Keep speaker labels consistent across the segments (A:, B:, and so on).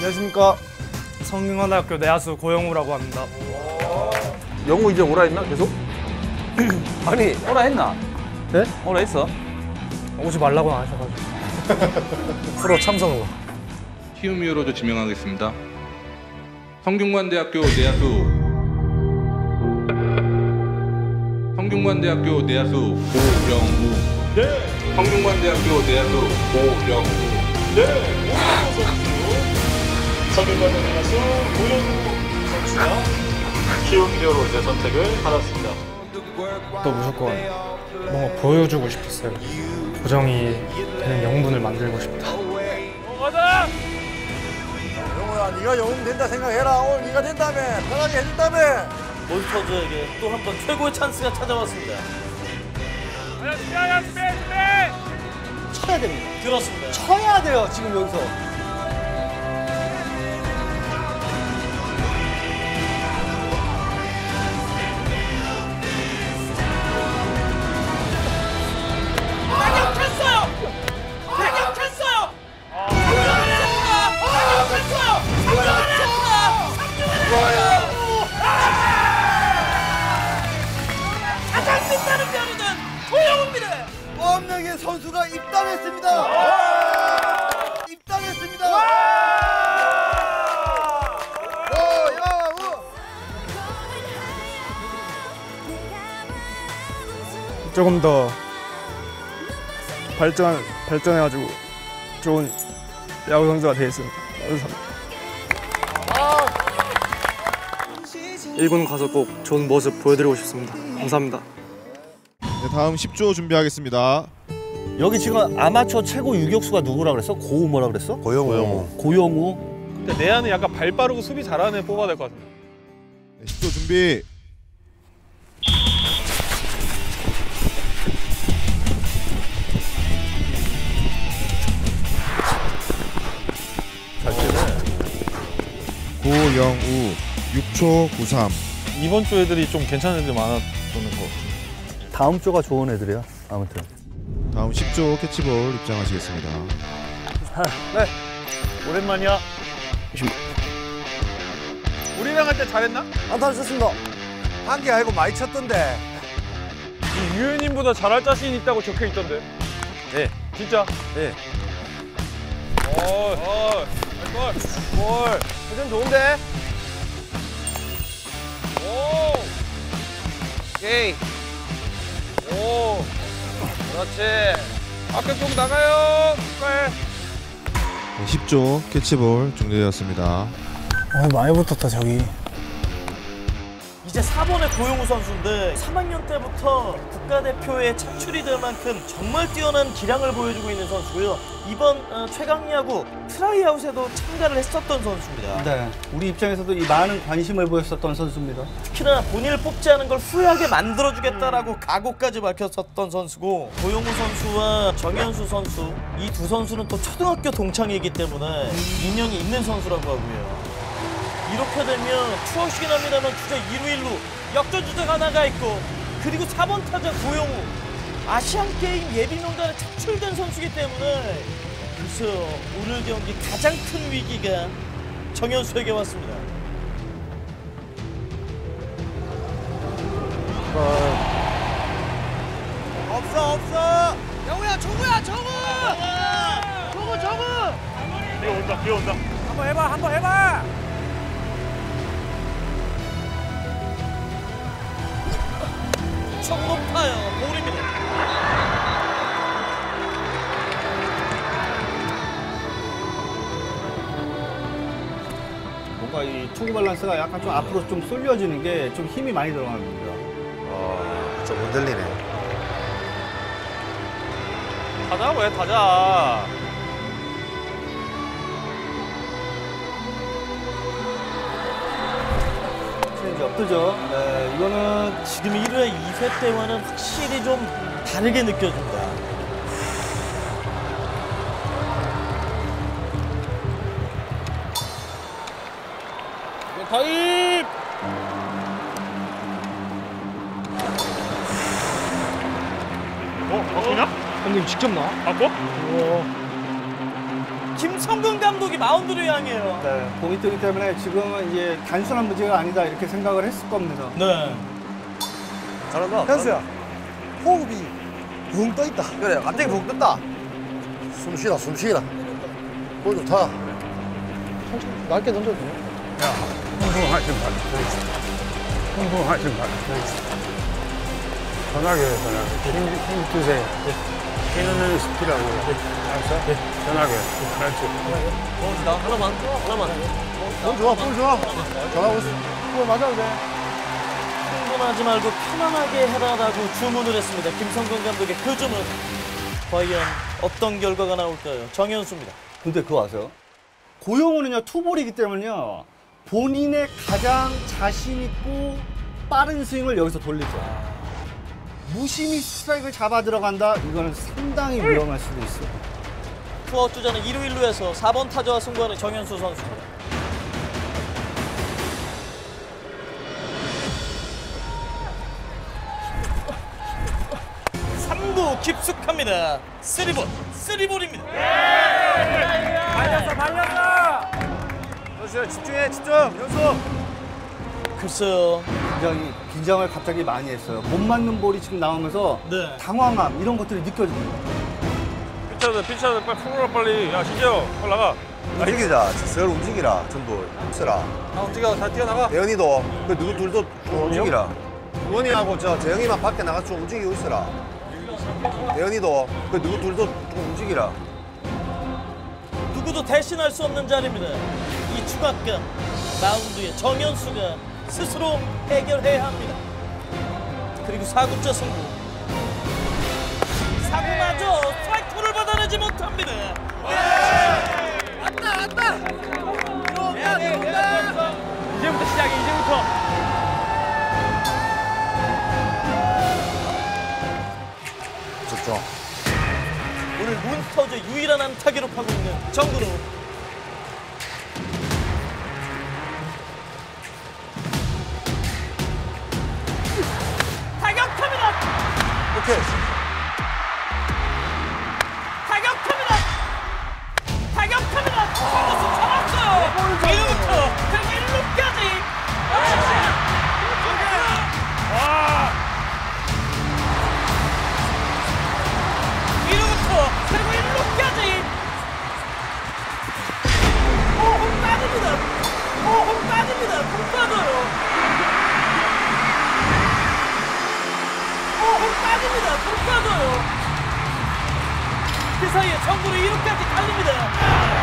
A: 안녕하십니까. 성균관대학교 내야수 고영우라고 합니다.
B: 영우 이제 오라 했나 계속?
C: 아니 오라 했나?
A: 네?
C: 오라 했어?
A: 오지 말라고 안 하셔가지고. 프로 참석으로.
D: 키움히어로즈 지명하겠습니다. 성균관대학교 내야수 고영우. 네. 성균관대학교 내야수 고영우. 네. 고영우 선수.
E: 성균관대 내야수 고영우 선수가 키움히어로즈의 선택을 받았습니다.
A: 또 무조건 뭔가 보여주고 싶었어요. 고정이 되는 영분을 만들고 싶다.
E: 가자!
F: 영호야, 네가 영웅 된다 생각해라. 오늘 네가 된다며. 편하게 해준다며.
G: 몬스터즈에게 또 한 번 최고의 찬스가 찾아왔습니다.
E: 준비!
F: 쳐야 됩니다.
G: 그렇습니다.
F: 쳐야 돼요, 지금 여기서.
G: 가장 빛나는 별이든 고영우입니다.
F: 또 한 명의 선수가 입단했습니다. 입단했습니다.
A: 조금 더 발전해가지고 좋은 야구 선수가 되겠습니다. 감사합니다. 1군 가서 꼭 좋은 모습 보여드리고 싶습니다. 감사합니다.
H: 네, 다음 10조 준비하겠습니다.
I: 여기 지금 아마추어 최고 유격수가 누구라 그랬어? 고우 뭐라 그랬어?
H: 고영우.
I: 고영우.
E: 근데 내야는 약간 발 빠르고 수비 잘하는 애 뽑아야 될 것 같은데.
H: 네, 10조 준비.
I: 잘 때네.
H: 고영우 6초 93.
E: 이번 주 애들이 좀 괜찮은 애들 많았던 것 같아.
I: 다음 조가 좋은 애들이야. 아무튼.
H: 다음 10조 캐치볼 입장하시겠습니다.
E: 네. 오랜만이야. 우리랑 할 때 잘했나?
F: 안타를 쳤습니다. 한 개 아니고 많이 쳤던데.
E: 유현님보다 잘할 자신 있다고 적혀 있던데.
I: 네.
E: 진짜?
I: 네.
E: 골. 회전 좋은데? 오. 오케이. 오. 그렇지. 앞에 공 나가요. 축하해.
H: 네, 10조 캐치볼 준비되었습니다.
A: 많이 붙었다 저기.
G: 이제 4번의 고영우 선수인데 3학년 때부터 국가대표에 차출이 될 만큼 정말 뛰어난 기량을 보여주고 있는 선수고요. 이번 최강야구 트라이아웃에도 참가를 했었던 선수입니다.
I: 네. 우리 입장에서도 이 많은 관심을 보였었던 선수입니다.
G: 특히나 본인을 뽑지 않은 걸 후회하게 만들어주겠다라고 각오까지 밝혔었던 선수고, 고영우 선수와 정현수 선수 이 두 선수는 또 초등학교 동창이기 때문에 인연이 있는 선수라고 하고요. 이렇게 되면 추억이긴 합니다만 주자 2루 1루 역전 주자가 하나가 있고, 그리고 4번 타자 고영우 아시안게임 예비명단에 차출된 선수이기 때문에 글쎄요, 오늘 경기 가장 큰 위기가 정현수에게 왔습니다.
F: 없어.
G: 영우야, 정우야, 정우! 정우!
E: 비온다.
F: 한번 해봐.
G: çok 높아요. 볼입니다.
I: 뭔가 이 투구 밸런스가 약간 좀 앞으로 좀 쏠려지는 게 좀 힘이 많이 들어갑니다.
H: 좀 흔들리네.
E: 타자 왜 타자?
I: 체인지 엎드죠.
G: 네, 이거는 지금 1회, 2회 때와는 확실히 좀 다르게 느껴집니다.
E: 타임! 바꾸냐?
A: 형님 직접 나와?
E: 바꿔?
G: 김성근 감독이 마운드를 향해요.
I: 네, 공이 뜨기 때문에 지금은 이제 단순한 문제가 아니다 이렇게 생각을 했을 겁니다.
G: 네.
F: 잘한다. 현수야, 호흡이 붕 떠 있다. 그래, 갑자기 붕 뜬다. 숨 쉬라, 숨 쉬라. 볼 좋다. 천천히 낮게 던져도 돼.
B: 흥분하지 마. 흥분하지 마. 전화기 힘 주세요. 힘은 스피라고. 알았어? 전화기. 알았지?
G: 나 하나만.
F: 볼 좋아, 볼 좋아. 전화고 있어. 볼 맞아도 돼.
G: 흥분하지 말고 편안하게 해라라고 주문을 했습니다. 김성근 감독의 그 주문. 과연 어떤 결과가 나올까요? 정현수입니다.
I: 근데 그거 아세요? 고영우는요 투볼이기 때문에요 본인의 가장 자신 있고 빠른 스윙을 여기서 돌리죠. 무심히 스트라이크를 잡아 들어간다? 이거는 상당히 위험할 수도 있어요.
G: 투아웃 주자는 1루 1루에서 4번 타자와 승부하는 정현수 선수입니다. 삼구 깊숙합니다. 3볼입니다.
F: 발렸어. 현수야, 집중해, 집중. 현수.
G: 글쎄요.
I: 굉장히 긴장을 갑자기 많이 했어요. 못 맞는 볼이 지금 나오면서
G: 네.
I: 당황함 이런 것들이 느껴집니다.
E: 피차들 빨리 풀어라 빨리. 야 신재호 빨리 나가.
F: 움직이자. 절 움직이라. 전부. 쓰라.
B: 다 움직여, 다 뛰어나가.
F: 대현이도 그 누구 둘도 좀 움직이라. 원이하고 저 재영이만 밖에 나가 좀 움직이고 있어라. 대현이도 그 누구 둘도 좀 움직이라.
G: 누구도 대신할 수 없는 자리입니다. 이 추가감 마운드에 정현수가 스스로 해결해야 합니다. 그리고 4구째 승부. 사구마저 스트라이크를 받아내지 못합니다. 왔다. 들어온다.
E: 이제부터 시작이 이제부터.
F: 집중.
G: 오늘 몬스터즈 유일한 안타 기록하고 있는 정근우. 타격합니다.
F: 오케이.
G: 타격합니다. 잡았어요. 1루부터 그리고 1루까지. 그리고 1루까지. 홈 빠집니다. 홈 빠져요. 홈 빠져요. 그 사이에 정구로 2루까지 달립니다.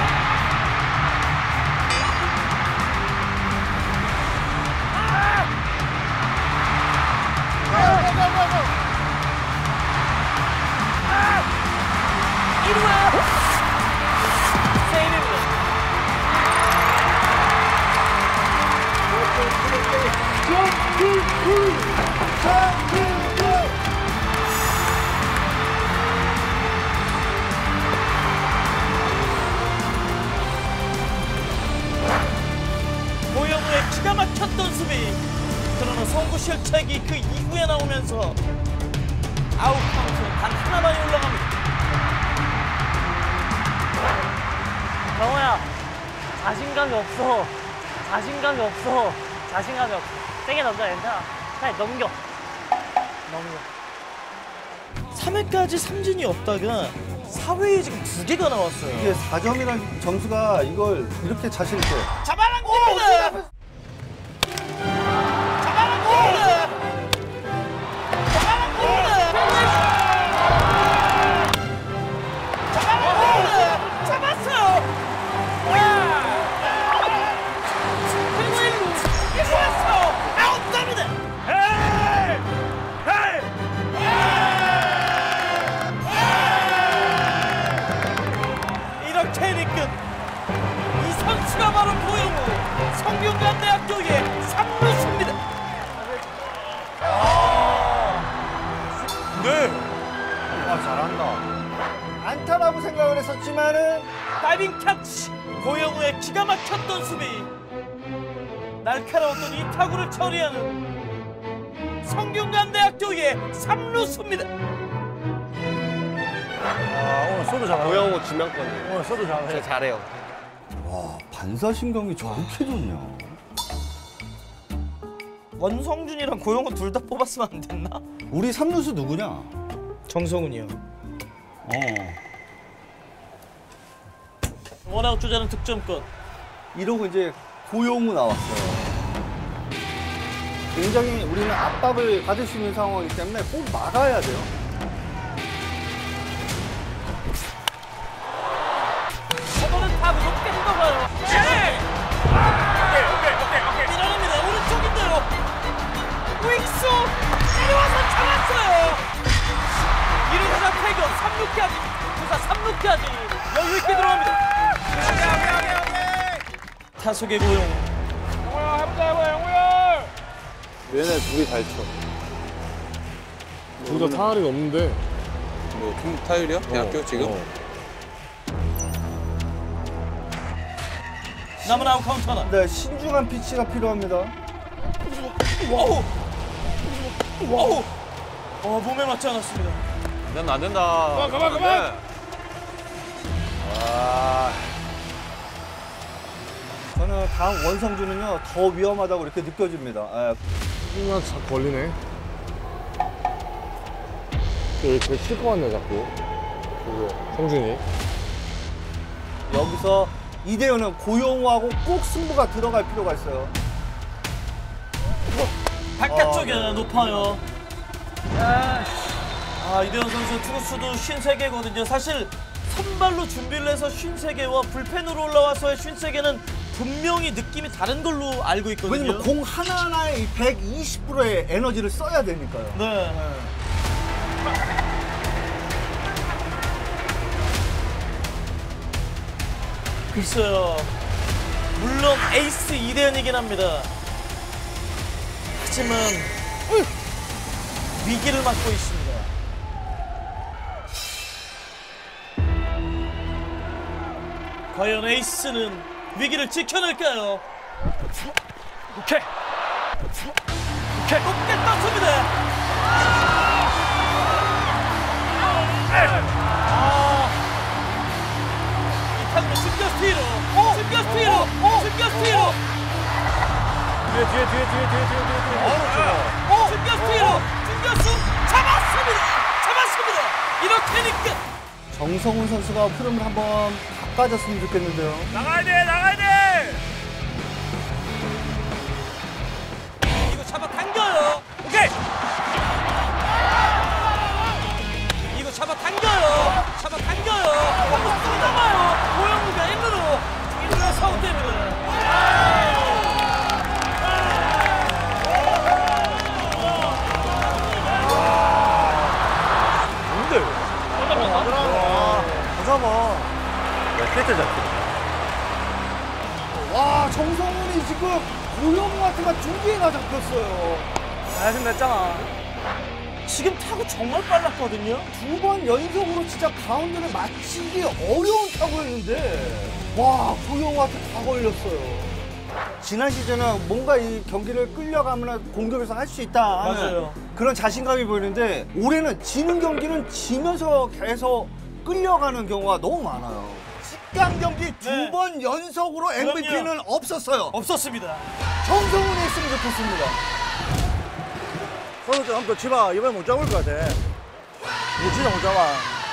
G: 고영우의 기가 막혔던 수비. 그러나 송구 실책이 그 이후에 나오면서 아웃 카운트 단 하나만이 올라갑니다.
J: 정호야, 자신감이 없어. 세게 던져, 괜찮아. 그냥 넘겨.
G: 3회까지 삼진이 없다가 4회에 지금 2개가 나왔어요.
I: 이게 4점이라는 점수가 이걸 이렇게 자신 있게
G: 잡아당깁니다. 성균관대학교의 3루수입니다.
F: 네.
I: 잘한다. 안타라고 생각을 했었지만은
G: 다이빙 캐치. 고영우의 기가 막혔던 수비. 날카로웠던 이 타구를 처리하는 성균관대학교의 3루수입니다.
F: 오늘 소도 잘하네.
I: 고영호 지명권.
F: 오늘 소도 잘하네.
I: 잘해요. 와, 반사신경이 저렇게 좋냐?
G: 원성준이랑 고영호 둘 다 뽑았으면 안 됐나?
I: 우리 3루수 누구냐?
G: 정성훈이요.
I: 어.
G: 원아웃 주자는 득점권.
I: 이러고 이제 고용우 나왔어요. 굉장히 우리는 압박을 받을 수 있는 상황이기 때문에 꼭 막아야 돼요.
G: 저거는 다 무겁게 뜯어가요. 오케이. 밀어냅니다. 오른쪽인데요. 윅수 내려와서 잡았어요. 1루타자 태격 3루까지. 부사 3루까지 여유 있게 들어갑니다. 타석의 고용.
E: 영호야 해보자 영호야.
F: 얘네 둘이 잘 쳐.
B: 둘 다 타율이 없는데.
D: 뭐 팀 타율이요? 대학교 지금?
G: 남은 아웃 카운트 하나.
I: 네, 신중한 피치가 필요합니다.
G: 와우. 몸에 맞지 않았습니다.
E: 안 된다. 그만.
I: 저는 다음 원성준은요 더 위험하다고 이렇게 느껴집니다.
B: 승리한테 자꾸 걸리네. 쟤 칠 것 같네 자꾸. 그거 성준이.
I: 여기서 이대현은 고용우하고 꼭 승부가 들어갈 필요가 있어요.
G: 바깥쪽에 높아요. 이대현 선수 투구수도 53개거든요. 사실 선발로 준비를 해서 53개와 불펜으로 올라와서의 53개는 분명히 느낌이 다른 걸로 알고 있거든요.
I: 왜냐면 공 하나하나에 120%의 에너지를 써야 되니까요.
G: 네. 글쎄요. 물론 에이스 이대현이긴 합니다. 하지만 위기를 맞고 있습니다. 과연 에이스는 위기를 지켜낼까요?
E: 오케이.
G: 높게 떴습니다. 이 타구는 중견수 뒤로. 중견수 뒤로.
B: 뒤에.
G: 중견수 뒤로. 중견수 잡았습니다. 이렇게는 끝.
I: 정성훈 선수가 흐름을 한번 바꿔줬으면 좋겠는데요.
E: 나가야 돼.
G: 이거 잡아당겨요.
E: 오케이.
G: 이거 잡아당겨요. 또 잡아요. 고영우가 1루로 사웃됩니다.
I: 와, 정성훈이 지금 고용우한테가 2개나 잡혔어요.
G: 잘좀 냈잖아. 지금 타구 정말 빨랐거든요.
I: 2번 연속으로 진짜 가운데를 맞히기 어려운 타구였는데 와, 고용우한테 다 걸렸어요. 지난 시즌은 뭔가 이 경기를 끌려가면 공격에서 할 수 있다 하는
G: 맞아요.
I: 그런 자신감이 보이는데 올해는 지는 경기는 지면서 계속 끌려가는 경우가 너무 많아요. 10강 경기 2번 연속으로 MVP는 없었어요.
G: 없었습니다.
I: 정성훈이 했으면 좋겠습니다.
F: 선수 좀 한번 더 치봐. 이번에 못 잡을 것 같아. 이거 진짜 못 잡아.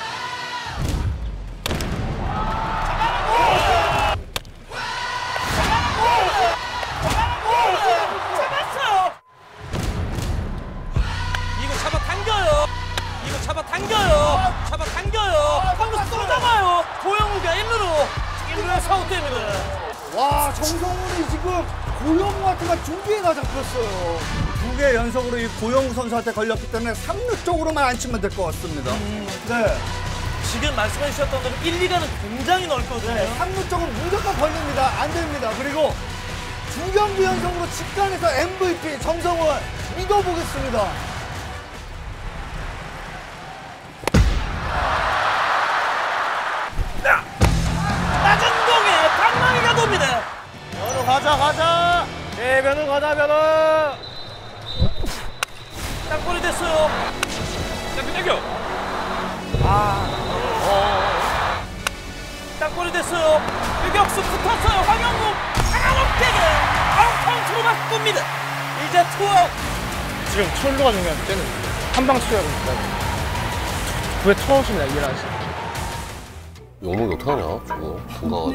G: 잡았어요. 이거 잡아당겨요. 한번 또 잡아요. 고영우가 1루로 사웃됩니다.
I: 와, 정성훈이 지금 고영우한테가 2개나 잡혔어요. 2개 연속으로 이 고영우 선수한테 걸렸기 때문에 3루 쪽으로만 안 치면 될 것 같습니다. 네.
G: 지금 말씀해 주셨던 대로 1, 2가는 굉장히 넓거든요.
I: 네, 3루 쪽은 무조건 걸립니다. 안 됩니다. 그리고 2경기 연속으로 직관에서 MVP 정성훈 믿어보겠습니다.
G: 낮은 공에 방망이가 돕니다.
I: 면호 가자.
E: 네, 면허 가자.
G: 땅볼이 됐어요.
E: 땡겨.
G: 아, 땅볼이 됐어요. 유격수 붙었어요. 황영국 강한없게 아웃카운트로 바꿉니다. 이제 투아웃.
A: 지금 출루가 중요한데 쟤는 한방 치려고 합니다. 왜 투아웃이냐 이해를 하시.
B: 영목이 어떡하냐 저거 건강한.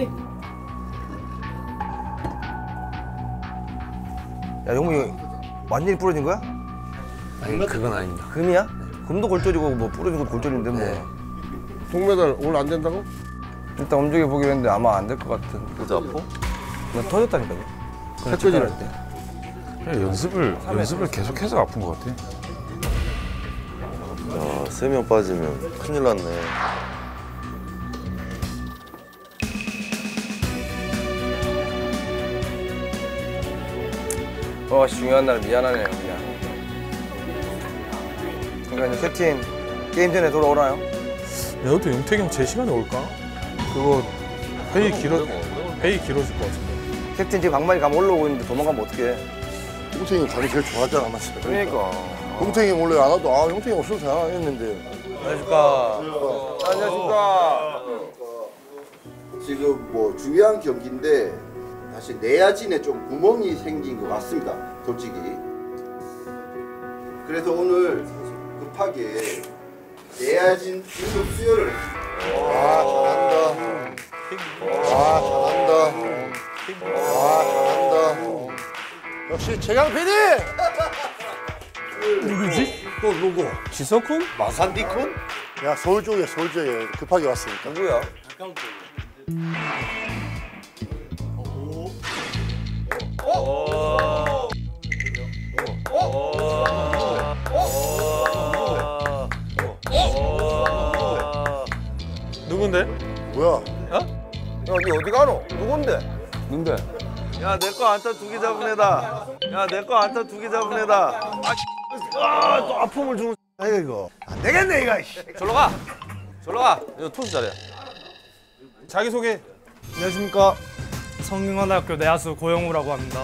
F: 야 영웅이 완전히 부러진 거야?
D: 아니 그건 아닙니다.
F: 금이야? 금도 골절이고 뭐 부러진 것도 골절인데 뭐.
B: 동메달 오늘 안 된다고?
F: 일단 움직여 보기로 했는데 아마 안 될 것 같은.
D: 어디 아파?
F: 나 터졌다니까요.
B: 햇볕이랄
F: 때.
E: 연습을 계속해서 아픈 것 같아.
D: 야 3명 빠지면 큰일 났네.
F: 중요한 날 미안하네요 그냥. 그러니까 이제 캡틴 게임 전에 돌아오나요?
E: 내가 또 용택이 형 제 시간에 올까? 그거 회의 길어질 것 같은데.
F: 캡틴 지금 방망이 가면 올라오고 있는데 도망가면 어떡해.
B: 홍태이 가기 제일 좋아하잖아 맞지?
F: 그러니까.
B: 홍태이 원래 안 와도 홍태이 없어도 되나 했는데.
F: 안녕하십니까. 안녕하십니까.
K: 지금 뭐 중요한 경기인데 사실 내야진에 좀 구멍이 생긴 것 같습니다. 솔직히. 그래서 오늘 급하게 내야진 긴급 수혈을.
B: 잘한다. 잘한다. 역시 최강 PD.
E: 누구지?
B: 또 누구?
E: 지석훈?
K: 마산디쿤?
B: 야 서울 쪽에 급하게 왔으니까.
F: 누구야?
E: 누군데?
B: 뭐야?
F: 야, 니 어디 가노? 누군데?
E: 누군데?
F: 야, 내 거 안타 2개 잡은 애다. 야, 내 거 안타 2개 잡은 애다. 또 아픔을 주고.
B: 아이고 이거 안 되겠네 이거.
F: 절로 가. 절로 가. 이거 투수 잘해.
E: 자기소개.
A: 안녕하십니까. 성균관대학교 내야수 고영우라고 합니다.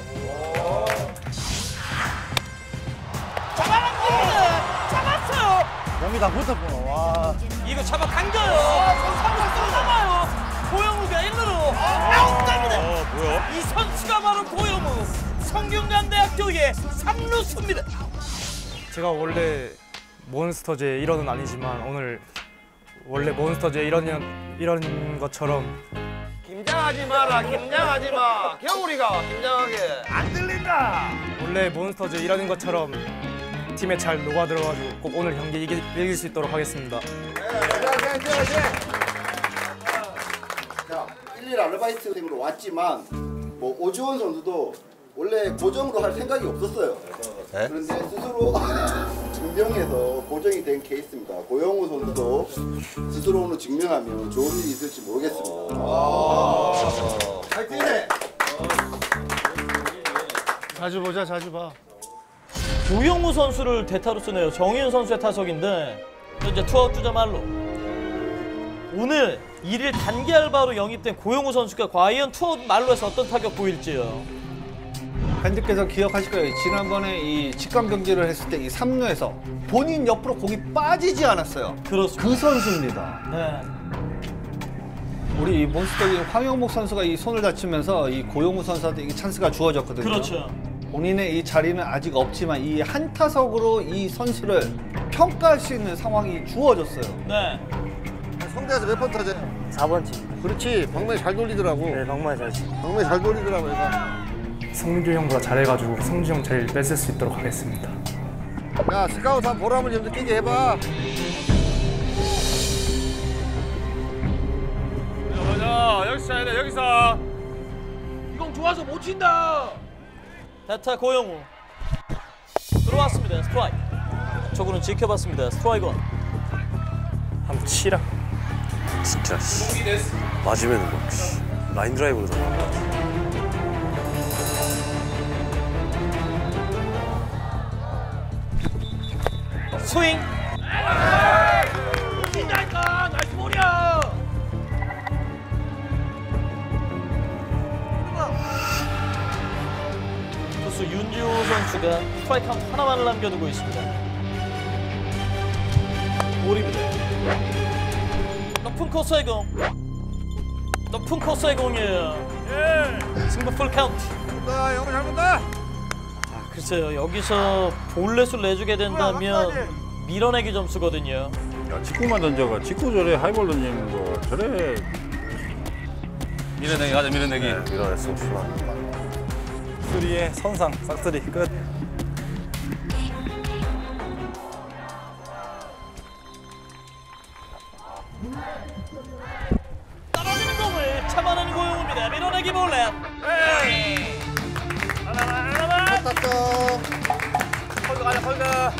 G: 잡았어요.
B: 몸이 다 붙었구나. 와.
G: 이거 잡아 당겨요. 3루수 남아요. 고영우가 1루로 아웃됩니다.
E: 뭐야?
G: 이 선수가 바로 고영우. 성균관대학교의 3루수입니다.
A: 제가 원래 몬스터즈의 일원은 아니지만 오늘 원래 몬스터즈의 이런 것처럼
F: 긴장하지 마라. 긴장하지 마. 겨울이가 긴장하게. 안 들린다.
A: 원래 몬스터즈 일원인 것처럼 팀에 잘 녹아들어가지고 꼭 오늘 경기 이길 수 있도록 하겠습니다.
K: 자, 1일 아르바이트생으로 왔지만 뭐 오지원 선수도 원래 고정으로 할 생각이 없었어요. 그런데 스스로 증명해서 고정이 된 케이스입니다. 고영우 선수도 스스로 오늘 증명하면 좋은 일이 있을지 모르겠습니다. 파이팅해!
B: 자주 보자 자주 봐.
G: 고영우 선수를 대타로 쓰네요. 정희윤 선수의 타석인데 현재 투아웃 주자 말로. 오늘 1일 단기 알바로 영입된 고영우 선수가 과연 투아웃 말로에서 어떤 타격 보일지요.
I: 팬들께서 기억하실 거예요. 지난번에 이 직관 경기를 했을 때 이 3루에서 본인 옆으로 공이 빠지지 않았어요.
G: 그렇습니다.
I: 그 선수입니다.
G: 네.
I: 우리 이 몬스터인 황영목 선수가 이 손을 다치면서 이 고영우 선수한테 이 찬스가 주어졌거든요.
G: 그렇죠.
I: 본인의 이 자리는 아직 없지만 이 한 타석으로 이 선수를 평가할 수 있는 상황이 주어졌어요.
G: 네.
B: 성대에서 몇 번 타자?
J: 4번 팀.
B: 그렇지. 방망이 잘 돌리더라고.
J: 네, 방망이 잘 치.
B: 방망이 잘 돌리더라고 얘가.
A: 성주 형보다 잘해가지고 성주 형 제일 뺏을 수 있도록 하겠습니다.
B: 야 스카우트 한 보람을 좀 느끼게 해봐.
E: 가자. 여기서 차야 돼. 여기서.
F: 이건 좋아서 못 친다.
G: 대타 고영우 들어왔습니다. 스트라이크. 저구는 지켜봤습니다. 스트라이크 원.
A: 한번 치라.
D: 진짜 맞으면 뭐 라인 드라이브로 들어가.
G: 스윙.
F: 웃긴다니까. 나이스 볼이야.
G: 투수 윤지호 선수가 스트라이크 카운트 하나만을 남겨두고 있습니다. 볼입니다. 높은 높은 코스의 공. 높은 코스의 공이에요. 승부 풀 카운트.
C: 나 영어 잘 본다.
G: 글쎄요, 여기서 볼넷을 내주게 된다면 밀어내기 점수거든요.
C: 야, 직구만 던져가. 직구 저래 하이볼 던지는 거 저래. 밀어내기 가자, 밀어내기.
D: 네, 밀어냈으면 출발.
C: 쓰리의 선상 싹쓸이 끝.
G: 떨어지는 공을 참아내는 고용우입니다. 밀어내기 볼넷.
C: 헐가 가자, 헐가.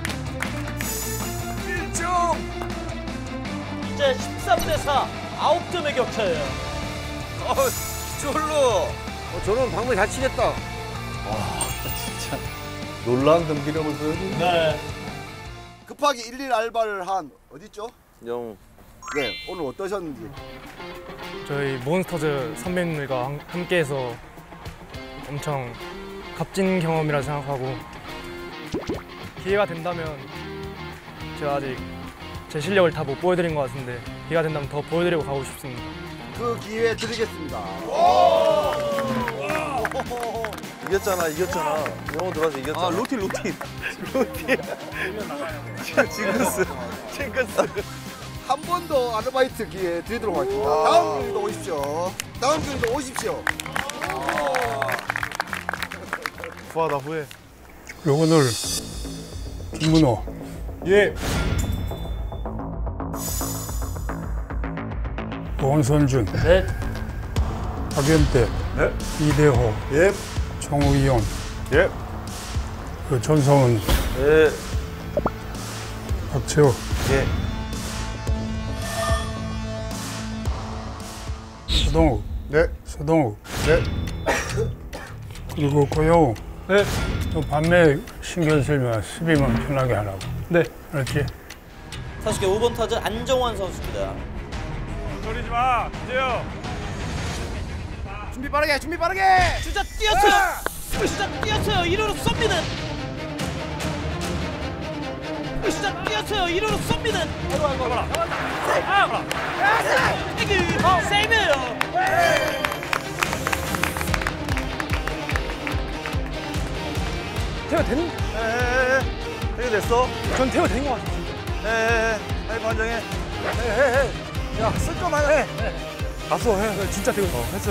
C: 1점.
G: 이제 13대4 9점의 격차예요.
C: 쫄로.
B: 저는 방금 잘 치겠다.
I: 놀라운 경기력을 보여주네.
G: 네.
K: 급하게 1일 알바를 한 어딨죠?
D: 영우.
K: 네, 오늘 어떠셨는지.
A: 저희 몬스터즈 선배님들과 함께해서 엄청 값진 경험이라 생각하고 기회가 된다면 제가 아직 제 실력을 다 못 보여드린 것 같은데 기회가 된다면 더 보여드리고 가고 싶습니다.
K: 그 기회 드리겠습니다.
D: 이겼잖아. 영우 들어와서 이겼잖아.
C: 루틴.
K: 징크스. 한 번 더 아르바이트 기회 드리도록 하겠습니다. 다음 경기도 오십시오. 다음 경기도 오십시오.
B: 후하다 후회.
L: 오늘 김문호.
E: 예.
L: 원선준.
G: 네.
L: 박연태.
E: 네.
L: 이대호.
E: 예.
L: 정우이용.
E: 예.
L: 그 전성은.
D: 예.
L: 박채호.
D: 예.
L: 서동욱.
B: 네.
L: 서동욱.
B: 네.
L: 그리고 고영우.
A: 네.
L: 또 밤에 신경 쓰면 수비만 편하게 하라고.
A: 네.
L: 그렇지?
G: 타석의 5번 타자 안정환 선수입니다.
C: 소리지 마. 이제요.
K: 준비 빠르게, 준비 빠르게!
G: 주자 뛰었어요. 주자 뛰었어요. 1루로 쏩니다. 주자 뛰었어요. 1루로 쏩니다. 세이브예요.
C: 태워 되는? 태워 됐어? 전 태워 된 거 같아. 하이브 한정해. 야, 쓸 거만 해.
E: 갔어, 해. 진짜 되고. 했어.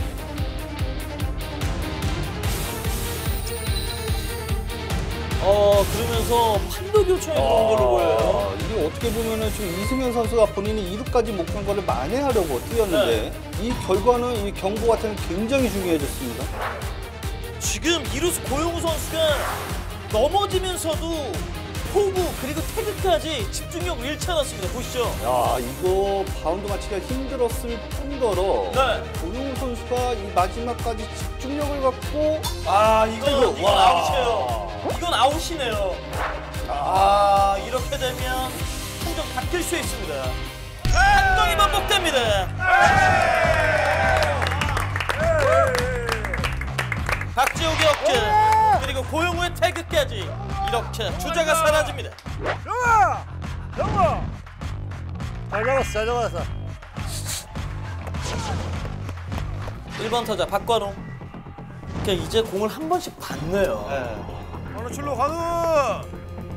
G: 그러면서 판도 교체에 들어온 걸로 보여요.
I: 이게 어떻게 보면은 지금 이승현 선수가 본인이 2루까지 목표한 거를 만회하려고 뛰었는데 이 결과는 이 경고 같은 굉장히 중요해졌습니다.
G: 지금 이루수 고용우 선수가 넘어지면서도 포구 그리고 태그까지 집중력을 잃지 않았습니다. 보시죠.
I: 야, 이거 바운드 맞히기가 힘들었을 뿐더러
G: 네.
I: 고용우 선수가 이 마지막까지 집중력을 갖고
G: 이건 아웃이에요. 이건 아웃이네요. 이렇게 되면 통정 바뀔 수 있습니다. 판정이 반복됩니다. 박지욱의 어깨 그리고 고용우의 태그까지 이렇게 주자가 사라집니다.
C: 영아! 잘 잡았어.
G: 1번 타자 박관호. 그러니까 이제 공을 한 번씩 받네요.
C: 어느 출로 가는?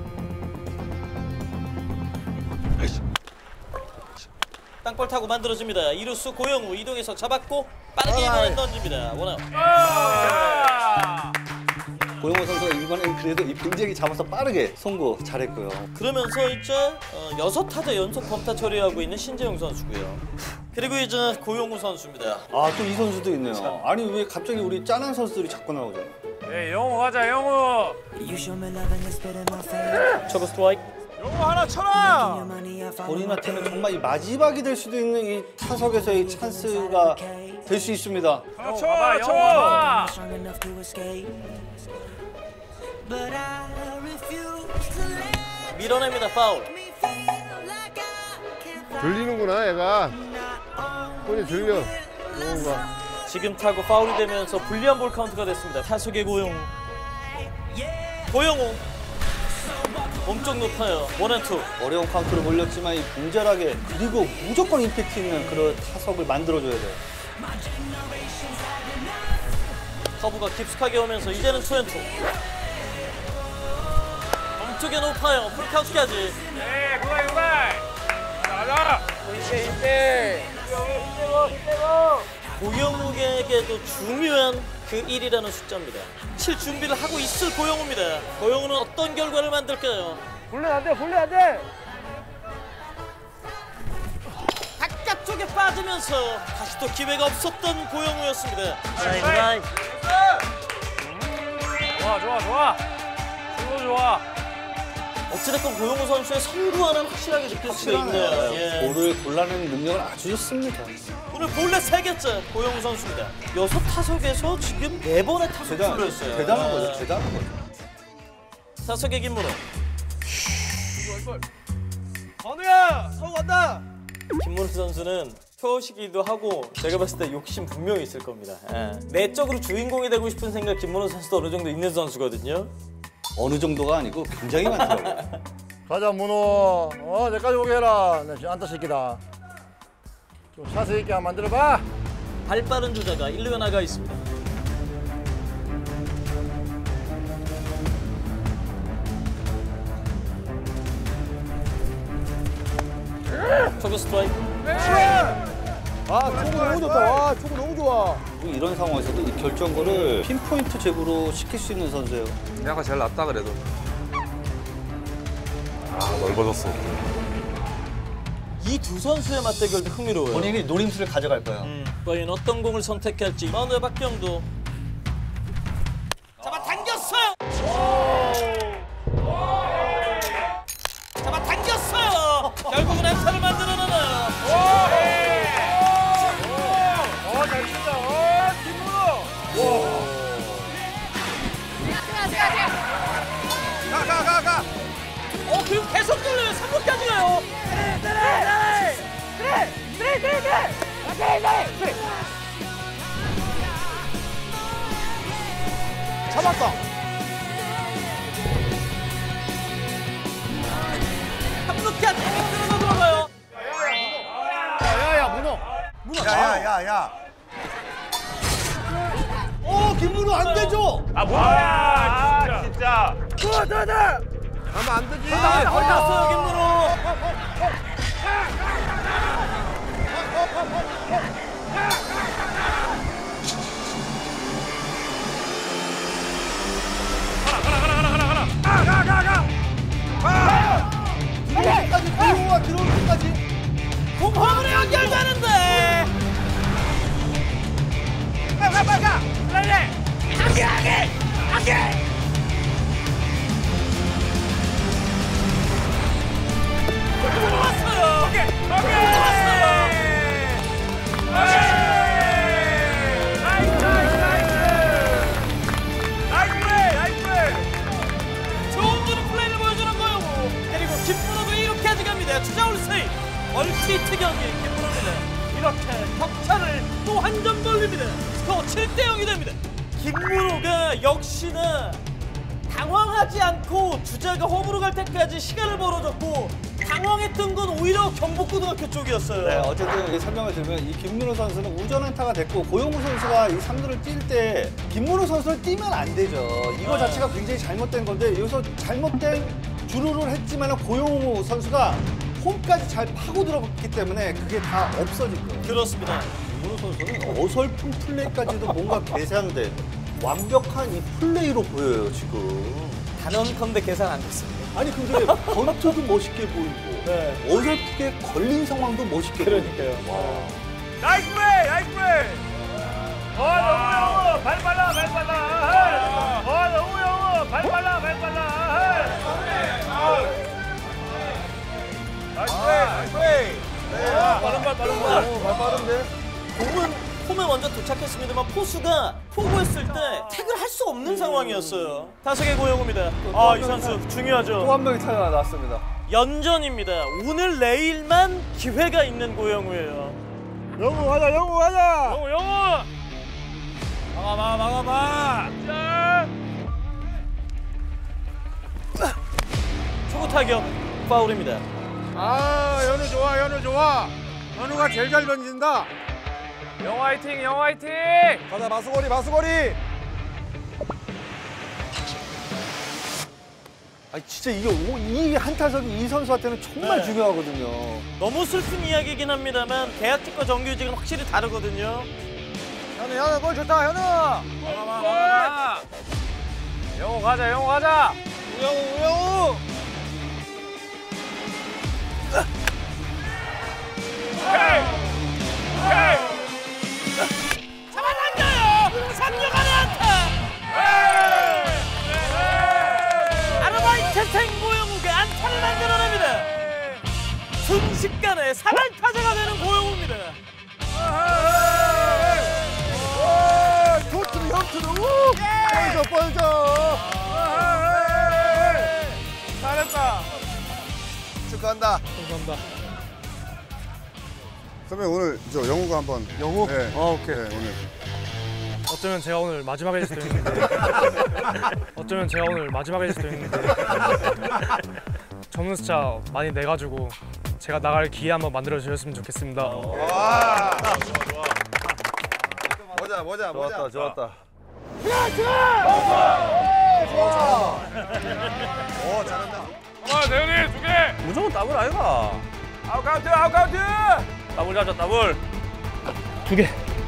G: 땅볼 타고 만들어집니다. 이루수 고영우 이동해서 잡았고 빠르게 이번엔 던집니다. 원아웃.
I: 고용호 선수가 이번엔 그래도 이 빈재기 잡아서 빠르게 송구 잘했고요.
G: 그러면서 이제 6타자 연속 범타 처리하고 있는 신재용 선수고요. 그리고 이제 고용우 선수입니다.
I: 또 이 선수도 있네요. 아니 왜 갑자기 우리 짠한 선수들이 자꾸 나오죠?
C: 예, 영우 가자, 영우.
G: 초구 스트라이크.
C: 영우 하나 쳐라.
I: 본인한테는 정말 이 마지막이 될 수도 있는 이 타석에서의 찬스가 될 수 있습니다.
C: 하나 쳐, 영우.
G: 밀어냅니다. 파울.
B: 들리는구나 얘가. 손이 들려. 뭔가.
G: 지금 타고 파울이 되면서 불리한 볼 카운트가 됐습니다. 타석의 고용우. 고용우 몸쪽 높아요. 원앤투.
I: 어려운 카운트를 몰렸지만 이 분절하게 그리고 무조건 임팩트 있는 그런 타석을 만들어줘야 돼요.
G: 커브가 깊숙하게 오면서 이제는 투앤투. 몸쪽에 높아요. 풀카운트까지.
A: 네, 구발. 가자. 힘빼.
G: 고영욱에게도 중요한 그 1이라는 숫자입니다. 칠 준비를 하고 있을 고영우입니다. 고영우는 어떤 결과를 만들까요?
A: 볼래 안 돼.
G: 바깥쪽에 빠지면서 다시 또 기회가 없었던 고영우였습니다.
A: 좋아. 좋아.
G: 어찌됐건 고영우 선수의 선구안은 확실하게 느낄 수가 있네요. 예.
I: 볼을 골라내는 능력은 아주 좋습니다.
G: 오늘 본래 3개째 고영우 선수입니다. 6타석에서 지금 4번의 타석을 풀렸어요.
I: 대단한 거죠. 대단한 거죠.
G: 타석의 김문호.
A: 건우야, 서우 간다.
G: 김문호 선수는 표시기도 하고 제가 봤을 때 욕심 분명히 있을 겁니다. 예. 내적으로 주인공이 되고 싶은 생각 김문호 선수도 어느 정도 있는 선수거든요.
I: 어느 정도가 아니고 굉장히 많더라고요.
F: 가자 문호. 내까지 오게 해라. 나 지금 안타 새끼다. 좀 자세 있게 한번 만들어봐.
G: 발 빠른 주자가 1루에 나가 있습니다. 초구 스트라이크.
F: 초구 너무 좋다. 초구 너무 좋아.
I: 이런 상황에서도 이 결정거를 핀포인트 제구로 시킬 수 있는 선수예요.
E: 내가 제일 낫다 그래도. 넓어졌어.
G: 이 두 선수의 맞대결도 흥미로워요.
I: 본인이 노림수를 가져갈 거예요.
G: 과연 어떤 공을 선택할지. 마운드의 박병도 잡아당겼어요. 잡아당겼어요. 결국은 안타를 만들어내나요.
A: 잘 친다. 김문호.
C: 가.
G: 그리고 계속 돌려요. 3루까지 가요.
F: 잡았다.
G: 3루까지 들어가 들어가요.
F: 야야 문호.
C: 야야야야.
I: 김문호 안 되죠?
A: 뭐야, 진짜.
C: 가면 안 되지.
G: 걸렸어요, 김문호.
I: 여기까지 고용우가 들어올 때까지
G: 공항으로 연결되는데.
A: 가.
G: 들어왔어요.
A: 오케이.
G: 들어왔어요.
A: 나이스 플레이.
G: 좋은 플레이를 보여주는 거요. 그리고 김문호도 이렇게까지 갑니다. 주자 올스테이 멀티히트 경기 김문호입니다. 이렇게 격차를 또 한 점 벌립니다. 스코어 7대0이 됩니다. 김문호가 역시나 당황하지 않고 주자가 홈으로 갈 때까지 시간을 벌어줬고 당황했던 건 오히려 경북고등학교 쪽이었어요.
I: 네, 어쨌든 이 설명을 들으면 이 김문호 선수는 우전 안타가 됐고 고용우 선수가 이 3루를 뛸 때 김문호 선수를 뛰면 안 되죠. 이거 자체가 굉장히 잘못된 건데 여기서 잘못된 주루를 했지만 고용우 선수가 홈까지 잘 파고 들어갔기 때문에 그게 다 없어진 거예요.
G: 그렇습니다.
I: 김문호 선수는 어설픈 플레이까지도 뭔가 계산된 완벽한 이 플레이로 보여요, 지금.
G: 단언컨대 계산 안 됐습니다.
I: 아니 근데 번트도 멋있게 보이고 어설프게 걸린 상황도 멋있게
G: 그러니까요.
A: 나이스 플레이. 너무 발 빨라. 너무 발 빨라. 나이스 플레이. 빠른 발.
C: 발 빠른데.
G: 공은 홈에 먼저 도착했습니다만 포수가 포구했을 때 태그를 할 수 없는 상황이었어요. 타석의 고영우입니다. 이 선수 중요하죠.
I: 또 한 명이 타자가 나왔습니다.
G: 연전입니다. 오늘 내일만 기회가 있는 고영우예요.
F: 영우 가자.
A: 영우. 막아봐. 자.
G: 타격 파울입니다.
E: 아, 연우 좋아, 연우 좋아. 연우가 제일 잘 던진다.
A: 영호 화이팅, 영호 화이팅!
C: 가자, 마수거리, 마수거리.
I: 아 진짜 이 한타석이 이 선수한테는 정말
G: 네.
I: 중요하거든요.
G: 너무 슬픈 이야기이긴 합니다만 계약직과 정규직은 확실히 다르거든요.
C: 현우, 골 좋다, 현우.
A: 영호 가자, 영호 가자!
C: 우영우.
G: 잡아당겨요! 상륙하는 안타! 아르바이트생 고영우가 안타를 만들어냅니다. 순식간에 3안타자가 되는 고영우입니다.
C: 도트로 형트로 우! 뻘져.
A: 잘했다.
C: 축하한다.
A: 감사합니다.
F: 선배 오늘 저 영우가 한번.
C: 영우?
F: 네.
C: 오케이.
F: 네, 오늘.
A: 어쩌면 제가 오늘 마지막일 수도 있는데 어쩌면 제가 오늘 마지막일 수도 있는데 전문 숫자 많이 내가지고 제가 나갈 기회 한번 만들어 주셨으면 좋겠습니다.
C: 와. 보자. 좋았다. 오, 잘한다.
A: 대현이 2개!
C: 무조건 더블 아이가.
A: 아웃카운트! 더블 잡자, 더블! 2개!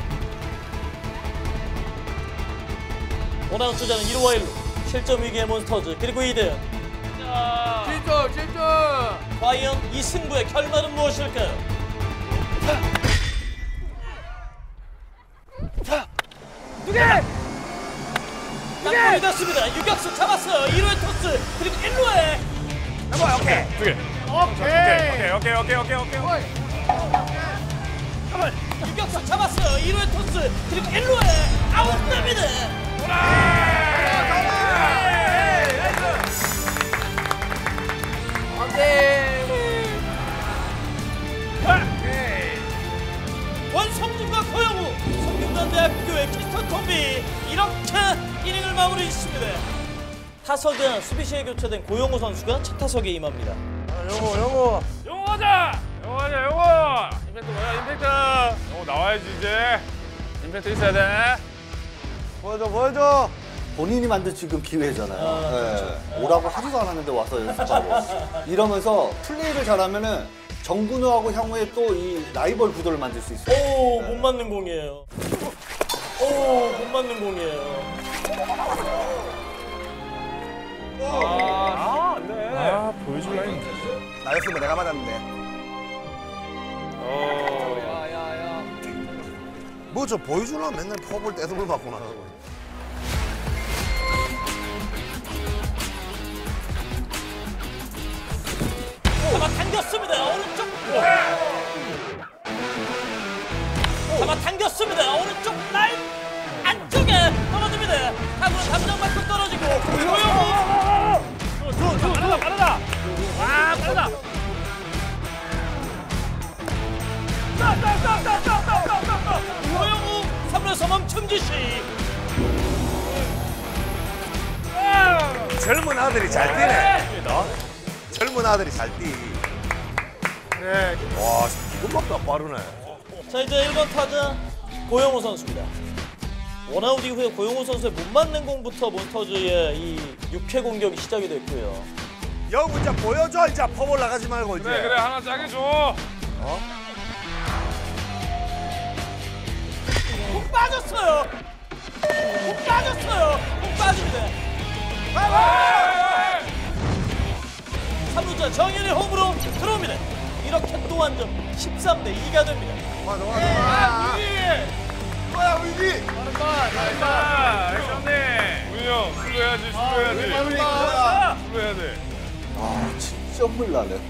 G: 원아웃 주자는 1루 1루. 실점 위기의 몬스터즈 그리고 2대
A: 질주!
G: 과연 이 승부의 결말은 무엇일까요? 땅볼이 됐습니다. 유격수 잡았어요. 1루에 토스 그리고 1루에
A: 오케이! 2개! 오케이!
G: 유격수 잡았어요. 1루에 토스 그리고 1루에 아웃됩니다. 원성준과 고영우 성균관대학교의 키스턴 콤비 이렇게 이닝을 마무리 짓습니다. 타석은 수비시에 교체된 고영우 선수가 첫 타석에 임합니다.
C: 영우.
A: 영호 가자! 임팩트 뭐야, 임팩트! 영호 나와야지, 이제. 임팩트 있어야 돼.
C: 보여줘.
I: 본인이 만든 지금 기회잖아요. 네. 오라고 하지도 않았는데 와서 연습하고 이러면서 플레이를 잘하면은 정근우하고 향후에 또 이 라이벌 구도를 만들 수 있어요.
G: 오, 못 맞는 공이에요. 못 맞는 공이에요.
A: 안 돼.
E: 보여줄 라인.
C: 나였으면 내가 맞았는데. 뭐 저 보여주려면 맨날 포볼 떼돌 맞구나.
G: 잡아당겼습니다. 오른쪽. 잡아당겼습니다. 오른쪽 라인 안쪽에 떨어집니다. 타구는 담장 맞고 떨어지고 고영우.
A: 빠르다! 빠르다!
G: 고영우 3루에서 멈춤 지시.
C: 젊은 아들이 잘 뛰네. 젊은 아들이 잘 뛰.
A: 네.
C: 와, 이것밖에 안 빠르네.
G: 자, 이제 1번 타자 고영우 선수입니다. 원아웃 이후에 고영우 선수의 못 맞는 공부터 몬스터즈의 이 6회 공격이 시작이 됐고요.
C: 영우 이제 보여줘. 이제 포볼 나가지 말고 이제.
A: 그래, 하나 짜게 줘.
G: 공 빠졌어요. 공 빠집니다. 3루자 정현의 홈으로 들어옵니다. 이렇게 또 한 점 13대 2가 됩니다.
C: 뭐야, 위기.
A: 잘했다. 액션네. 우리 형, 수고해야지. 수고해야 돼.
I: 아 진짜 혼나네.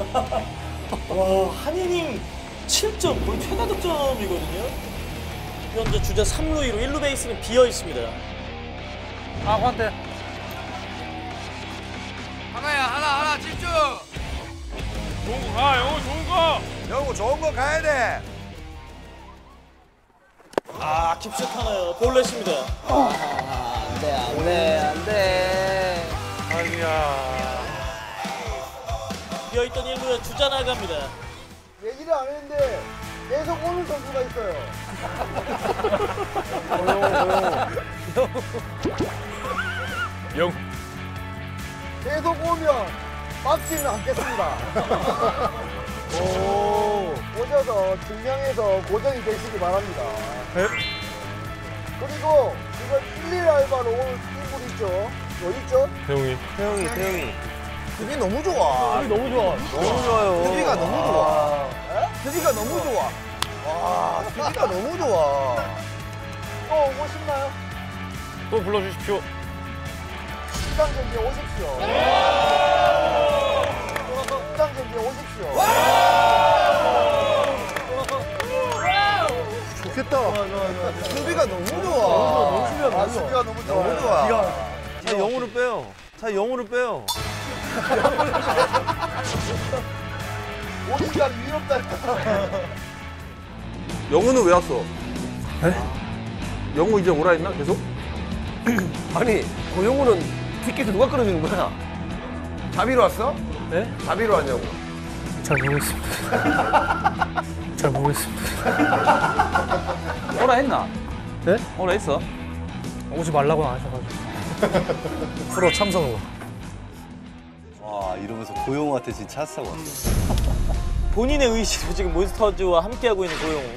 G: 와, 한 이닝 7점, 거의 최다 득점이거든요. 현재 주자 3루 2루 1루 베이스는 비어 있습니다.
A: 관대.
C: 하나 집중.
A: 좋은 거 가, 영호 좋은 거.
C: 영우 좋은 거 가야 돼.
G: 깊숙하네요. 볼넷입니다.
I: 안돼.
A: 아니야.
G: 있던 1루에 주자 나갑니다.
K: 얘기를 안 했는데 계속 오는 선수가 있어요.
A: 영.
K: 계속 오면 막지는 않겠습니다. 오, 오셔서 증명해서 고정이 되시기 바랍니다.
A: 네.
K: 그리고 이번 1일 알바로 올 인물 있죠? 어디 있죠?
A: 태용이.
K: 태용이. 그게 너무 좋아.
A: 너무 좋아.
K: 너무 좋아요. 수비가 너무 좋아. 수비가 너무 좋아. 와, 수비가 너무 좋아. 또 오고 싶나요?
A: 또 불러주십시오.
K: 시장 경기에 오십시오. 시장 경기에 오십시오. 좋겠다. 수비가 너무 좋아. 수비가 너무 좋아. 너무 좋아.
D: 자, 영호를 빼요. 자, 영호를 빼요.
K: 오기가 위협다.
C: 영우는 왜 왔어? 영우 이제 오라 했나 계속?
B: 아니, 고영우는 티켓을 누가 끊어주는 거야? 자비로 왔어?
A: 네?
B: 자비로 왔냐고.
A: 잘 모르겠습니다. 잘 모르겠습니다.
C: 오라 했나?
A: 네?
C: 오라 했어?
A: 오지 말라고는 안 하셔가지고.
F: 프로 참석으로.
D: 와, 이러면서 고영우한테 진짜 핫사고 왔어.
G: 본인의 의지로 지금 몬스터즈와 함께하고 있는 고용우.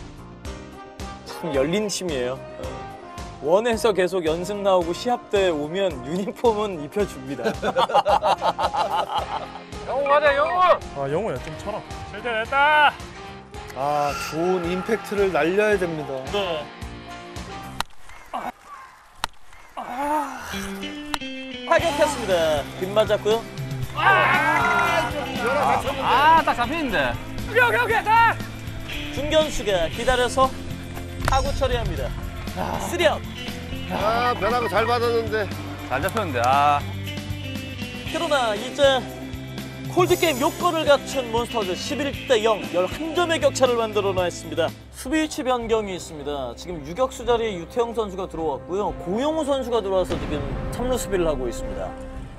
G: 참 열린 팀이에요. 원에서 계속 연습 나오고 시합 때 오면 유니폼은 입혀줍니다.
A: 영우 가자, 영우! 아, 영우야, 좀 쳐라. 실전했다!
I: 아, 좋은 임팩트를 날려야 됩니다.
G: 네. 타격했습니다. 빗 맞았고요.
C: 딱 잡히는데.
A: 오케이, 다!
G: 중견수가 기다려서 타구 처리합니다. 쓰리아웃.
B: 아, 변화구 잘 받았는데.
C: 잘 잡혔는데. 아.
G: 그러나 이제 콜드게임 요건을 갖춘 몬스터즈 11대 0, 11점의 격차를 만들어냈습니다. 수비 위치 변경이 있습니다. 지금 유격수 자리에 유태영 선수가 들어왔고요. 고용우 선수가 들어와서 지금 3루 수비를 하고 있습니다.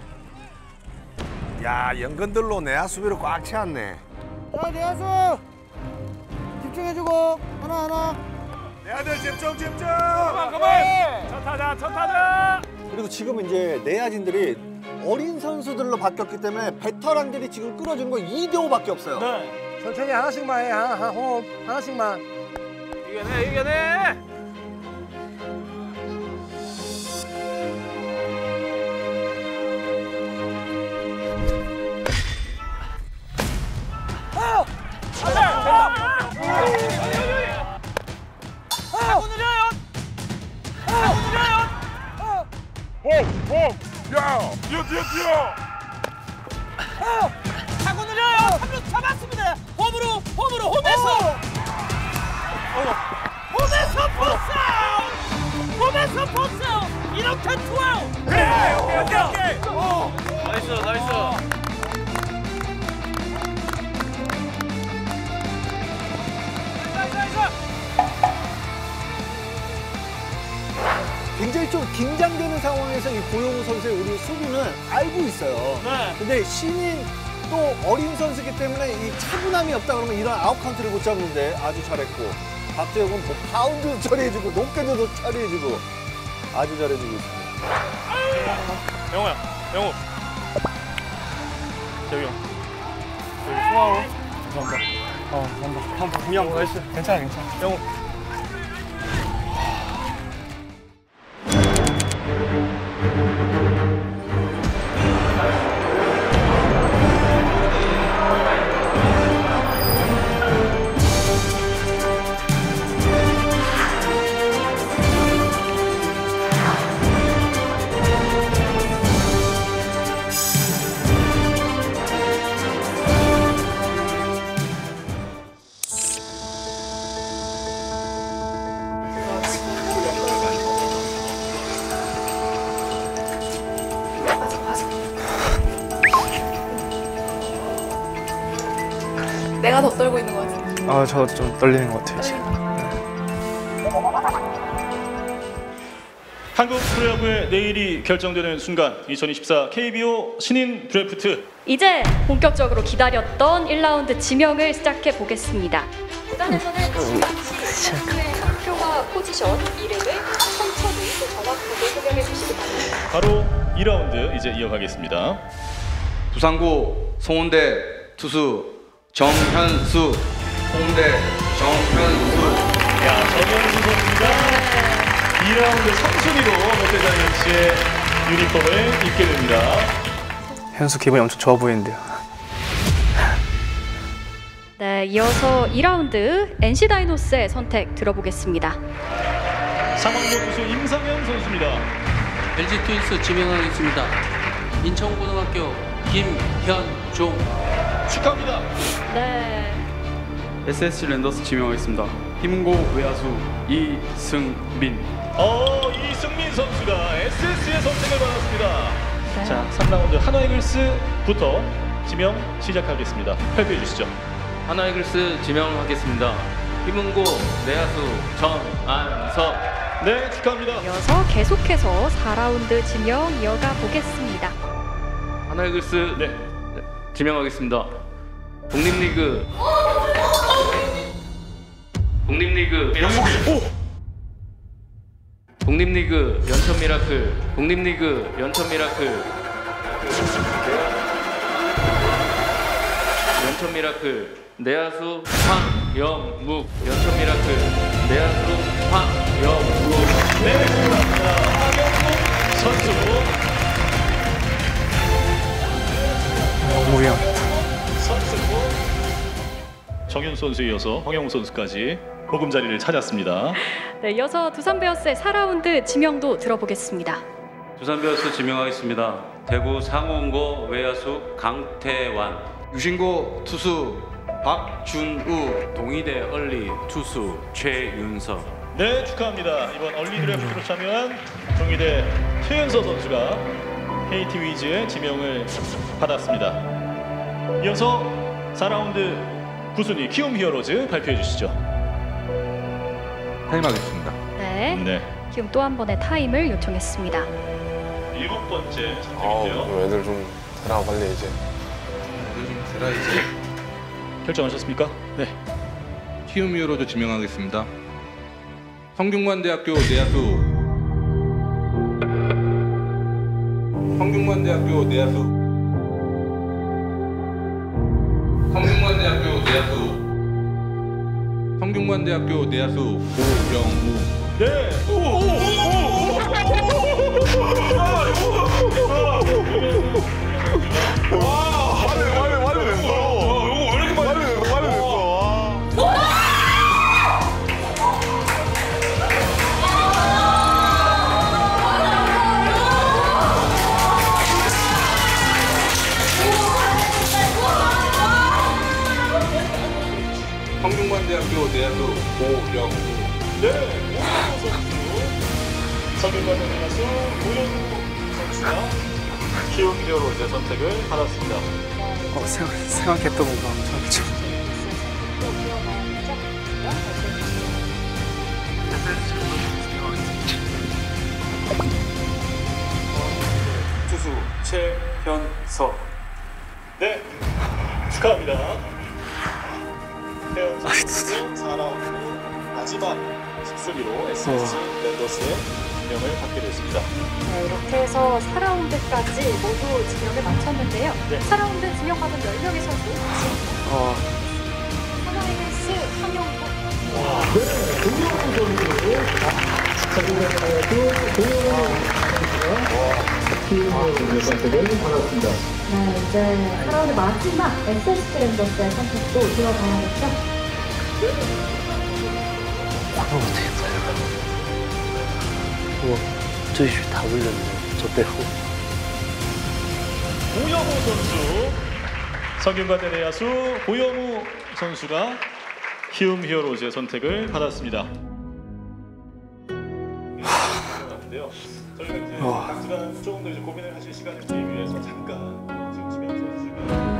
B: 야, 연근들로 내야 수비를 꽉 채웠네.
K: 자, 내야수 집중해주고 하나.
B: 내야들 집중.
A: 가만! 첫 타자!
I: 그리고 지금 이제 내야진들이 어린 선수들로 바뀌었기 때문에 베테랑들이 지금 끌어주는 거 2대5밖에 없어요.
G: 네.
F: 천천히 하나씩만 해. 호흡 하나씩만.
A: 이겨내!
G: 타구 느려요. 타구 느려요. 3루 잡았습니다. 홈에서 포스 이렇게 투아웃.
A: 그래! 오케이! 나이스!
I: 굉장히 좀 긴장되는 상황에서 이 고용우 선수의 우리 수비는 알고 있어요.
G: 네.
I: 근데 신인 또 어린 선수이기 때문에 이 차분함이 없다 그러면 이런 아웃 카운트를 못 잡는데 아주 잘했고 박재혁은 뭐 파운드 처리해주고 높게도 처리해주고 아주 잘해주고 있습니다.
A: 영우야, 영우. 재욱이 형. 저기 수아로. 감사합니다. 그냥 나이스. 괜찮아. 영우.
M: 내가 더 떨고 있는 것 같아요.
A: 아, 저 좀 떨리는 것 같아요, 지금.
N: 한국 프로야구의 내일이 결정되는 순간 2024 KBO 신인 드래프트
O: 이제 본격적으로 기다렸던 1라운드 지명을 시작해 보겠습니다. 구단에서는 표와 포지션, 이름을 천천히 또 정확하게 소개해 주시기 바랍니다.
N: 바로 2라운드 이제 이어가겠습니다.
P: 부산고 송원대 투수 정현수. 송원대 정현수.
N: 야, 정현수 선수가 2라운드 3순위로 롯데자이언츠의 유니폼을 입게 됩니다.
A: 현수 기분이 엄청 좋아 보이는데요.
O: 네, 이어서 2라운드 NC 다이노스의 선택 들어보겠습니다.
N: 상황고 투수 임상현 선수입니다.
Q: LG 트윈스 지명하겠습니다. 인천고등학교 김현종.
N: 축하합니다.
O: 네.
R: SSG 랜더스 지명하겠습니다. 힘고 외야수 이승민.
N: 이승민 선수가 SS의 선택을 받았습니다. 네. 자, 3라운드 한화이글스부터 지명 시작하겠습니다. 발표해 주시죠.
Q: 한화이글스 지명하겠습니다. 힘은고 내야수 정안석.
N: 네, 축하합니다.
O: 이어서 계속해서 4라운드 지명 이어가 보겠습니다.
Q: 한화이글스 네. 지명하겠습니다. 독립리그 독립리그 연천 미라클 연천 미라클 내야수 황영묵. 연천 미라클 내야수 황영묵.
N: 네, 축하합니다. 황영묵 선수.
A: 무영
N: 선수. 정현수 선수에 이어서 황영묵 선수까지 보금자리를 찾았습니다.
O: 네, 이어서 두산 베어스의 4라운드 지명도 들어보겠습니다.
Q: 두산 베어스 지명하겠습니다. 대구 상호원고 외야수 강태환.
P: 유신고 투수 박준우.
Q: 동의대 얼리 투수 최윤석.
N: 네, 축하합니다. 이번 얼리 드래프트로 참여한 동의대 최윤석 선수가 KT 위즈의 지명을 받았습니다. 이어서 4라운드 9순위 키움 히어로즈 발표해 주시죠.
H: 타임하겠습니다.
O: 네. 지금 또 한 번의 타임을 요청했습니다.
N: 7번째 선택인데요.
E: 애들 좀 데려와 빨리 이제.
N: 결정하셨습니까? 네.
H: 키움 히어로즈 지명하겠습니다. 성균관대학교 내야수. 성균관대학교 내야수. 성균관대학교 내야수 고영우.
N: 네.
E: 빨리 됐어. 왜 이렇게 빨리 됐어.
H: 성균관대학교 내야수 고영우.
N: 네, 고영우 선수. 성균관대 내야수 고영우 선수가 키움 히어로즈의 선택을 받았습니다.
A: 생각했던 것보다 엄청
N: 투수 최현석. 네, 축하합니다. 최현석 선수 4라운드 마지막 10순위로 SSG 랜더스의 지명을 받게 됐습니다.
O: 네, 이렇게 해서 4라운드까지 모두 지명을 마쳤는데요.
N: 네.
O: 4라운드 지명받은 10명의 선수 하나이글스 황영국. 네, 이제 4라운드 마지막 SSG 랜더스의 선택도 들어가야겠죠?
J: 저희 다 불렸네. 저 빼고.
N: 고영우 선수. 성균관대 내야수 고영우 선수가 키움 히어로즈의 선택을 받았습니다. 저희가 이제 당시간 조금 더 이제 고민을 하실 시간을 드리기 위해서 잠깐 지금 지명 선수가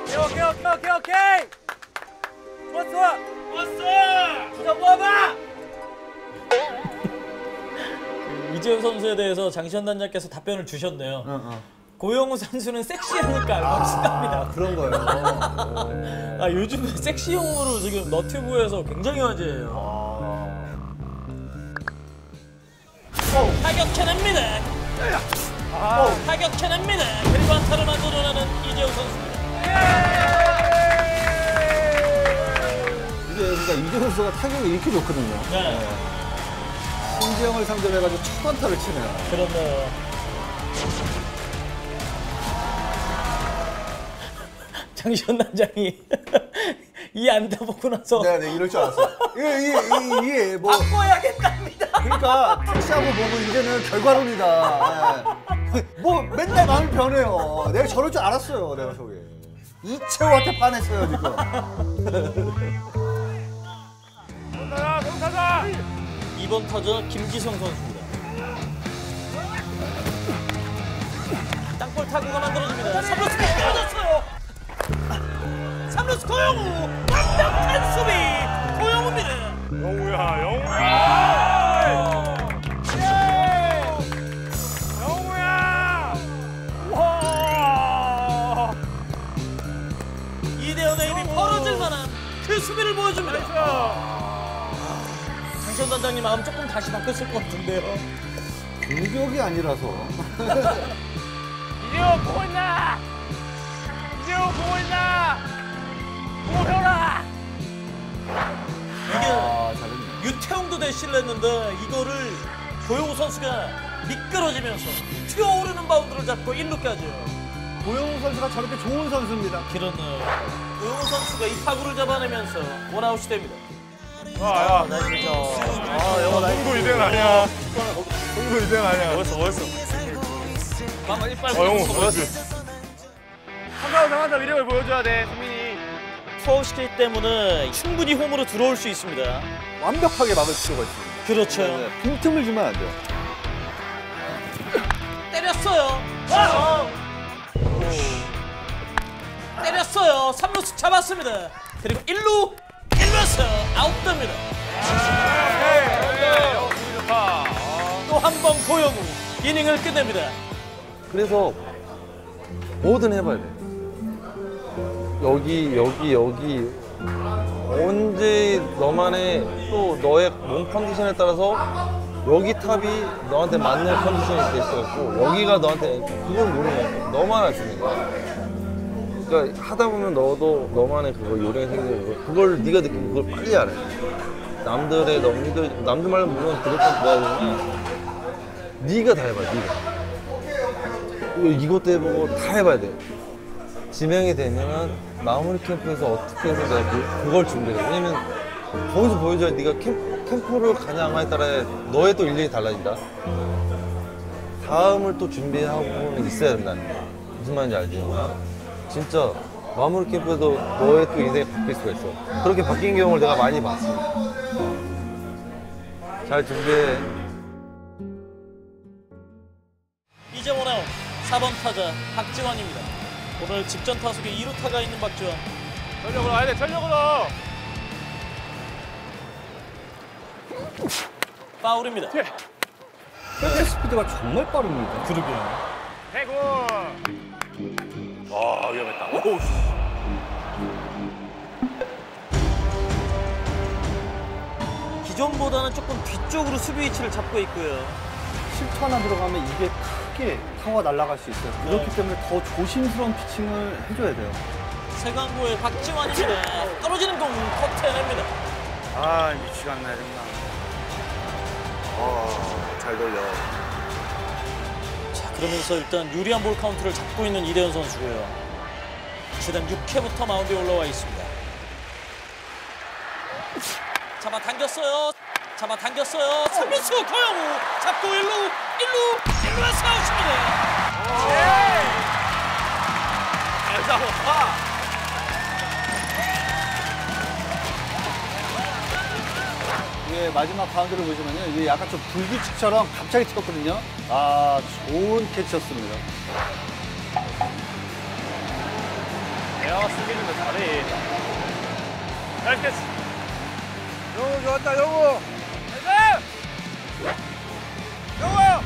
A: 오케이. 좋았어. 진짜 모아봐.
G: 이재훈 선수에 대해서 장시현 단장께서 답변을 주셨네요. 고영우 선수는 섹시하니까 앨범 쓴답니다.
I: 그런 거예요.
G: 요즘에 섹시용으로 지금 너튜브에서 굉장히 화제예요. 타격해냅니다. 타격해냅니다. 그리고 안타를 만들어내는 이재훈 선수입니다.
I: 이게 그러니까 이재훈 선수가 타격이 이렇게 좋거든요.
G: 네.
I: 신지영을 상대로 해가지고 첫 안타를 치네요.
G: 그렇네요. 장시현 단장이 이 안타 보고 나서
I: 네, 이럴 줄 알았어요. 이게 뭐
G: 바꿔야겠답니다.
I: 그러니까 택시하고 보고 이제는 결과론이다. 뭐 맨날 마음이 변해요. 내가 저럴 줄 알았어요. 내가 저게 이채호한테 반했어요 지금.
A: 타자.
G: 2번 타자 김지성 선수입니다. 땅볼 타구가 만들어집니다. 3루수 떨어졌어요. 3루수 고영우 완벽한 수비 고영우입니다. 영우야. 와. 이대현의 힘이 벌어질 만한 그 수비를 보여줍니다. 장시현 단장님 마음 조금 다시 바뀌었을 것 같은데요.
I: 공격이 아니라서.
A: 이재호 보고 있나? 보여라.
G: 이게 유태웅도 대시를 했는데 이거를 고영우 선수가 미끄러지면서 튀어오르는 바운드를 잡고 1루까지요.
I: 고영우 선수가 저렇게 좋은 선수입니다.
G: 그렇네요. 고영우 선수가 이 타구를 잡아내면서 원아웃이 됩니다.
A: 야.
G: 영어
A: 동도 2등 아니야. 동도 2등 아니야. 멋있어. 영우 멋있어. 한가운데 위력을 보여줘야 돼, 수민이.
G: 투아웃시키기 때문에 충분히 홈으로 들어올 수 있습니다.
I: 완벽하게 막을 필요가 있습니다.
G: 그렇죠.
I: 네, 빈틈을 주면 안 돼요.
G: 때렸어요. 때렸어요. 3루수 잡았습니다. 그리고 1루에서 아웃됩니다. 또 한 번 고영우 이닝을 끝냅니다.
B: 그래서 뭐든 해봐야 돼. 여기 언제 너만의 또 너의 몸 컨디션에 따라서 여기 탑이 너한테 맞는 컨디션이 될 수 있고 여기가 너한테 그걸 모르는 거야. 너만 알 수 있는 거야. 그러니까 하다 보면 너도 너만의 그거 요령이 생기는 거 그걸 네가 느끼고 그걸 빨리 알아야 돼. 남들 말은 물론 그렇다 좋아하지만 네가 다 해봐. 네가 이것도 해보고 다 해봐야 돼. 지명이 되면 마무리 캠프에서 어떻게 해서 내가 그걸 준비해. 왜냐면 거기서 보여줘야 네가 캠프를 가냐 안 가냐에 따라 너의 또 일일이 달라진다. 다음을 또 준비하고는 있어야 된다는 거야. 무슨 말인지 알지? 진짜 마무리 캠프에도 너의 또 인생이 바뀔 수가 있어. 그렇게 바뀐 경우를 내가 많이 봤어. 잘 준비해.
G: 이제 원아웃 4번 타자 박지원입니다. 오늘 직전 타석에 2루타가 있는 박지원.
A: 전력으로 와야 돼. 전력으로.
G: 파울입니다.
I: 백스 스피드가 정말 빠릅니다.
G: 그러게요.
A: 대구. 위험했다. 오.
G: 기존보다는 조금 뒤쪽으로 수비 위치를 잡고 있고요.
I: 실투 하나 들어가면 이게 크게 타구가 날아갈 수 있어요. 그렇기 때문에 더 조심스러운 피칭을 해줘야 돼요.
G: 세광고의 박지원입니다. 떨어지는 공 커트해냅니다.
A: 미치가 않네 정말.
B: 잘 돌려.
G: 자, 그러면서 일단 유리한 볼 카운트를 잡고 있는 이대현 선수고요. 지난 6회부터 마운드에 올라와 있습니다. 잡아당겼어요. 3루수 고영우 잡고 1루에서 아웃입니다.
A: 잘 잡았다.
I: 이게 마지막 바운드를 보시면요. 이게 약간 좀 불규칙처럼 갑자기 튀었거든요. 좋은 캐치였습니다.
C: 아, 숨겨준다. 잘해. 나이스 캐치. 영우 좋았다, 영우. 영우!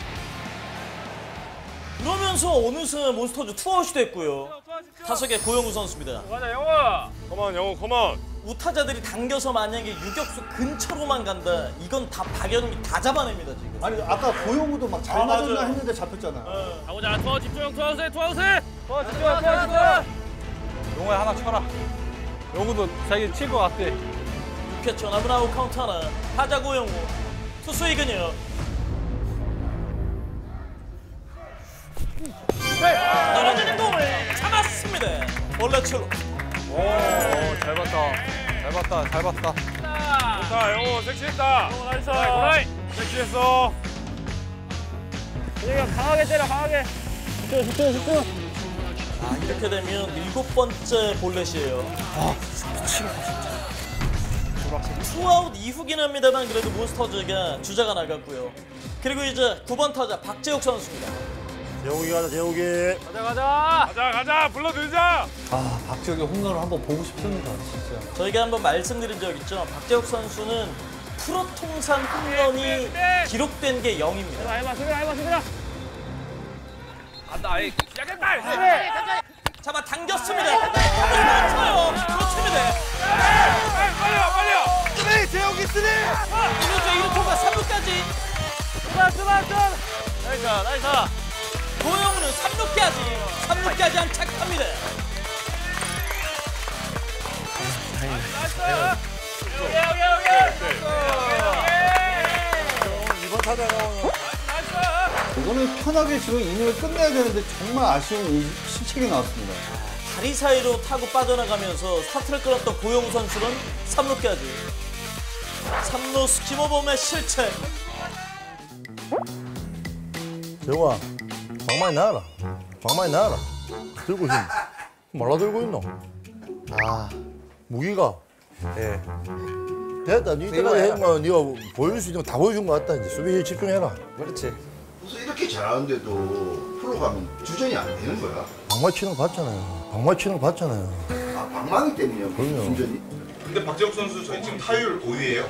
G: 그러면서 어느새 몬스터즈 투아웃이 됐고요. 타석의 고영우 선수입니다.
C: 가자, 영우. 컴온, 영우, 컴온.
G: 우타자들이 당겨서 만약에 유격수 근처로만 간다. 이건 다 박연웅이 다 잡아냅니다 지금.
I: 아니 아까 고영우도 막 잘 맞았나 했는데 잡혔잖아.
C: 가보자, 투아웃 집중, 투아웃해, 투아웃해. 투아웃 집중, 투아웃. 영우야 하나 쳐라. 영우도 자기 칠 것 같대.
G: 6회초 남은 아웃 카운트 하나. 타자 고영우. 투수 이근혁. 떨어지는 공을 잡았습니다. 원래 출루.
C: 오, 잘 봤다. 잘 봤다. 잘 봤다. 좋다, 영호 섹시했다. 나이스. 고라이. 섹시했어. 그냥 강하게 때려, 강하게. 집중.
G: 아, 이렇게 되면 7번째 볼넷이에요. 아, 미치겠다 진짜. 투아웃 이후긴 합니다만 그래도 몬스터즈가 주자가 나갔고요. 그리고 이제 9번 타자 박재욱 선수입니다.
F: 재욱이 가자, 재욱이.
C: 가자. 불러들자.
D: 아, 박재욱의 홈런을 한번 보고 싶습니다, 진짜.
G: 저희가 한번 말씀드린 적 있죠. 박재욱 선수는 프로 통산 홈런이 기록된 게 0입니다.
C: 해봐. 간다, 아이. 시작했다.
G: 잡아 당겼습니다. 맞춰요. 그렇습니다.
C: 빨려. 쓰리, 재욱이 쓰리.
G: 이루죠. 1루가 3루까지.
C: 나이스.
G: 고영우는 3루까지 안착합니다.
F: 이번 타자가 오늘.
I: 이거는 편하게 지금 이닝을 끝내야 되는데 정말 아쉬운 실책이 나왔습니다.
G: 다리 사이로 타고 빠져나가면서 스타트를 끌었던 고영우 선수는 3루까지. 3루수 김호범의 실책.
F: 재욱아, 방망이 나와라. 들고 있어. 말라 들고 있노? 아, 무기가. 예. 됐다. 니때까지 했는 거 니가 보여줄 수 있는 거 다 보여준 거 같다. 이제 수비에 집중해라.
K: 그렇지. 무슨 이렇게 잘하는데도 프로 가면 주전이 안 되는 거야?
F: 방망이 치는 거 봤잖아요.
K: 아, 방망이 때문이야,
F: 그럼요.
K: 주전이?
H: 근데 박재욱 선수 저희 지금 타율 5위예요.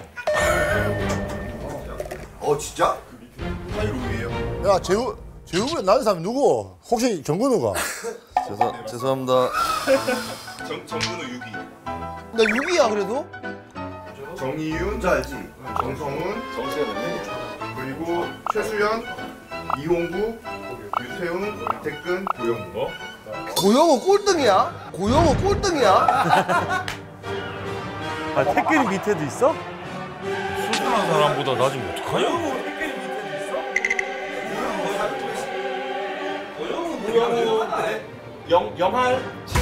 K: 진짜? 타율 5위예요?
F: 야, 재욱이 나는 사람 누구? 혹시 정근우가?
B: 죄송합니다.
H: 정근우 6위.
F: 나 6위야 그래도?
L: 정이윤 알지? 정성훈, 그리고 최수연, 이홍구, 유태훈, 이태근, 고영우.
F: 고영우 꼴등이야?
C: 아, 태클이 밑에도 있어? 수술한 사람보다 낮으면 어떡하냐?
B: 영할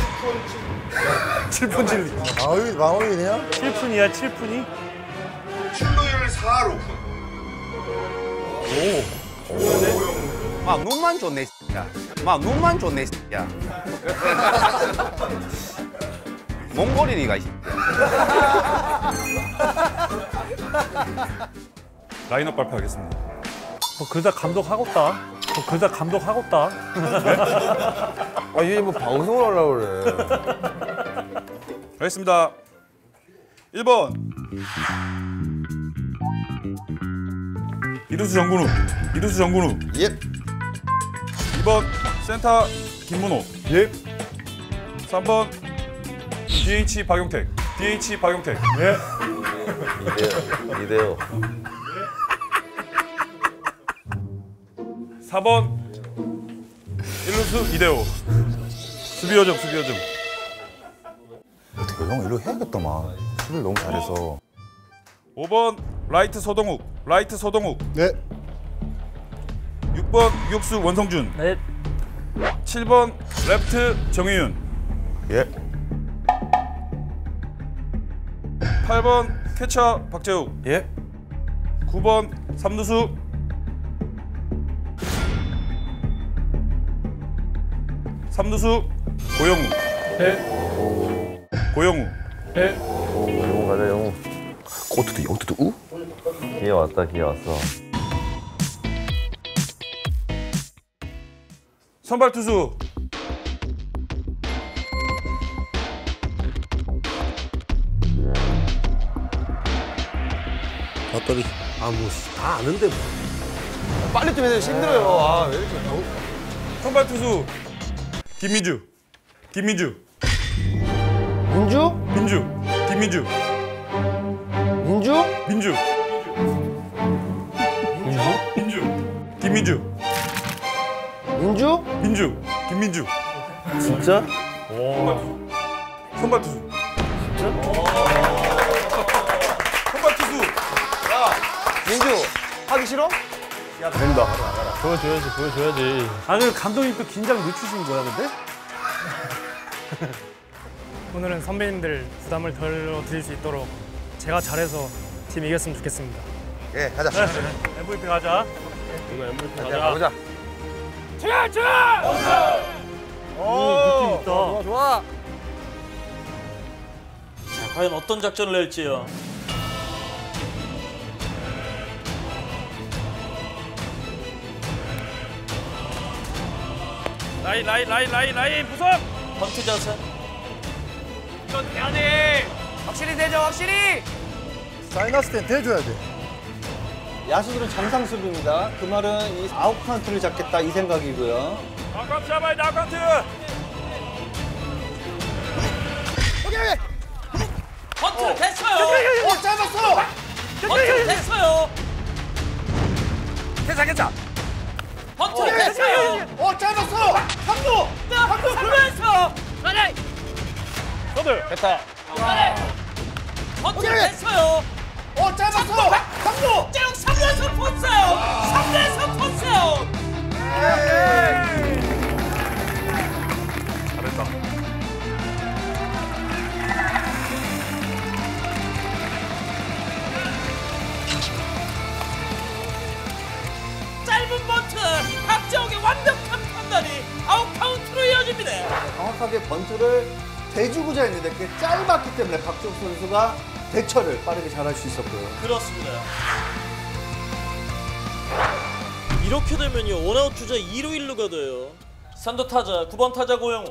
C: 7푼 7리.
F: 방어이냐?
C: 7푼이야, 7푼이?
L: 출루율 4로.
P: 막 눈만 좋네, 야. 몽골인이가
C: 라인업 발표하겠습니다. 그러다 감독하겠다.
B: 아, 이게 뭐 방송을 하려고 그래.
C: 알겠습니다. 1번 이루수 정근우.
B: 예.
C: 2번 센터 김문호. 예. 3번 DH 박용택. 예.
B: 이대요.
C: 4번 1루수 이대호. 수비 요정.
F: 어떻게 형 이렇게 해야겠더만. 수비를 너무 잘해서.
C: 5번 라이트 서동욱.
F: 네.
C: 6번 유격수 원성준.
A: 네.
C: 7번 레프트 정희윤.
F: 예.
C: 8번 캐쳐 박재욱.
F: 예.
C: 9번 삼루수 고영우.
A: 네.
C: 고영우.
A: 네.
B: 영웅 가자, 영웅.
F: 어떻게 우?
B: 기회 왔다.
C: 선발 투수
F: 까비. 아, 뭐, 다 아는데 뭐.
B: 빨리 좀 해야 힘들어요. 아, 왜 이렇게
E: 선발 투수 김민주.
F: 민주?
E: 민주.
F: 민주?
E: 민주. 김민주. 김민주.
B: 진짜?
E: 선발 투수. 선발 투수.
B: 민주 하기 싫어?
E: 야, 된다.
F: 보여줘야지. 아니, 감독님 또 긴장 늦추신 거야, 근데?
A: 오늘은 선배님들 부담을 덜 드릴 수 있도록 제가 잘해서 팀 이겼으면 좋겠습니다.
B: 예, 가자.
F: MVP 가자.
E: 이거 MVP
B: 가자. 가보자.
F: 느낌 있다.
B: 좋아.
G: 자, 과연 어떤 작전을 낼지요.
A: 라인 부석!
G: 번트 자세.
A: 이건 돼야 돼! 확실히 되죠, 확실히!
F: 사이너스 땐 대줘야 돼.
I: 야수들은 정상 수비입니다. 그 말은 이 아웃 카운트를 잡겠다 이 생각이고요.
A: 아웃 잡아야 돼, 아웃 카운트!
G: 오케이! 번트 됐어요!
F: 짧았어!
G: 번트 됐어요!
B: 괜찮.
G: 번트 됐어요!
F: 짧았어! 감독!
G: 삼루에서!
A: 서들!
B: 됐다.
G: 번트 됐어요!
F: 짧았어! 감독!
G: 쭉 3루에서 pos어요! 3루에서 pos어요!
E: 잘했다.
G: 짧은 번트! 박정욱의 완벽한 판단이 아웃 카운트로 이어집니다.
I: 정확하게 번트를 대주고자 했는데 그게 짧았기 때문에 박정욱 선수가 대처를 빠르게 잘할 수 있었고요.
G: 그렇습니다. 이렇게 되면요 원아웃 주자 2루 1루가 돼요. 선두 타자 9번 타자 고영우.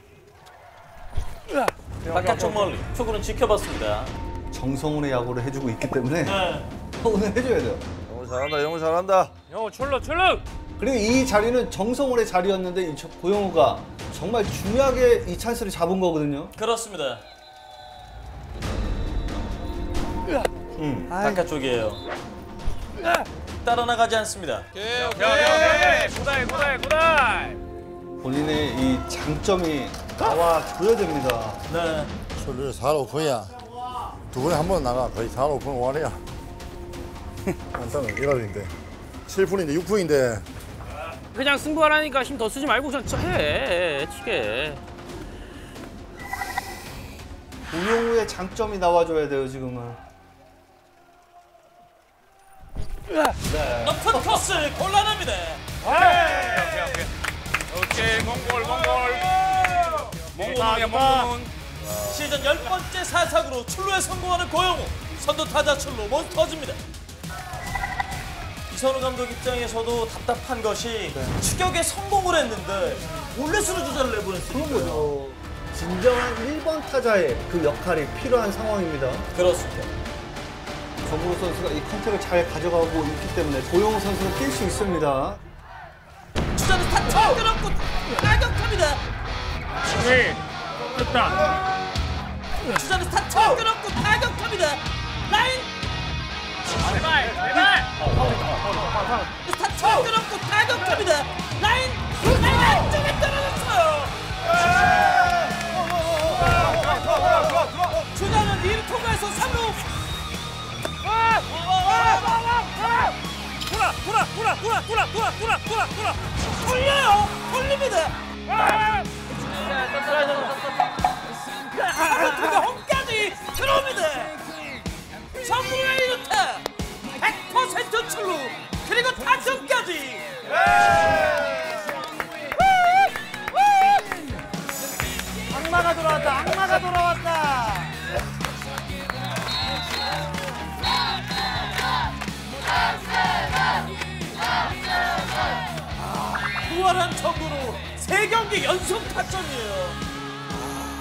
G: 바깥쪽 멀리 초구는 지켜봤습니다.
I: 정성훈의 야구를 해주고 있기 때문에
G: 네.
I: 오늘 해줘야 돼요.
B: 영우 잘한다.
A: 영호 출루!
I: 그리고 이 자리는 정성훈의 자리였는데 이 고영우가 정말 중요하게 이 찬스를 잡은 거거든요.
G: 그렇습니다. 바깥쪽이에요. 따라 나가지 않습니다.
A: 고다이!
I: 본인의 이 장점이 나와줘야 됩니다.
G: 네.
F: 출루를 4로 9야. 두 번에 한 번 나가. 거의 4로 9는 5할이야. 안타는 1할인데. 7푼인데 6푼인데.
A: 그냥 승부하라니까 힘 더 쓰지 말고 그냥 해. 치게.
I: 고영우의 장점이 나와줘야 돼요, 지금은.
G: 높은 코스 곤란합니다.
A: 오케이, 몽골.
G: 시즌 10번째 사삭으로 출루에 성공하는 고영우. 선두 타자 출루 못 터집니다. 이선우 감독 입장에서도 답답한 것이 추격에 성공을 했는데 올레수로 주자를 내보냈으니까요.
I: 그런 거죠. 진정한 1번 타자의 그 역할이 필요한 상황입니다.
G: 그렇습니다.
I: 정우호 선수가 이 컨택을 잘 가져가고 있기 때문에 고영우 선수는 뛸 수 있습니다.
G: 주자는 타쳐 끊었고 타격합니다.
A: 됐다.
G: 주자는 타쳐 끊었고 타격합니다. 라인
A: 제발!
G: 타쳐 끊었고 타격합니다. 라인 안쪽에 떨어졌어요. 주자는 2루 통과해서 3루. 돌려요. 돌립니다. 타가 홈까지 들어옵니다. 선물의 1루타 100% 출루 그리고 타점까지.
A: 악마가 돌아왔다.
G: 부활한 정구로 3경기 연속 타점이에요.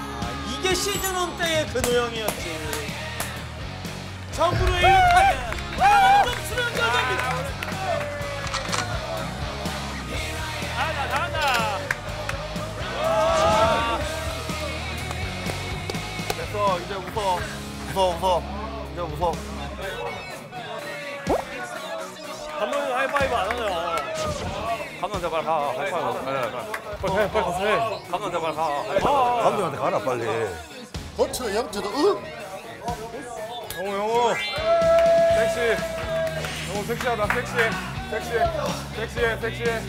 G: 이게 시즌 1 때의 그 노영이었지. 정구로 1루타가 수면 결과입니다.
C: 잘한다. 됐어, 이제 웃어. 이제 웃어. 감독님 하이파이브 안 하네요. 감독님 제발 가. 하이파이브. 빨리 가서 해. 감독님 제발 가.
F: 감독한테 가라 빨리. 거쳐 영주도
C: 영호. 섹시. 영호 섹시하다. 섹시해. 섹시해.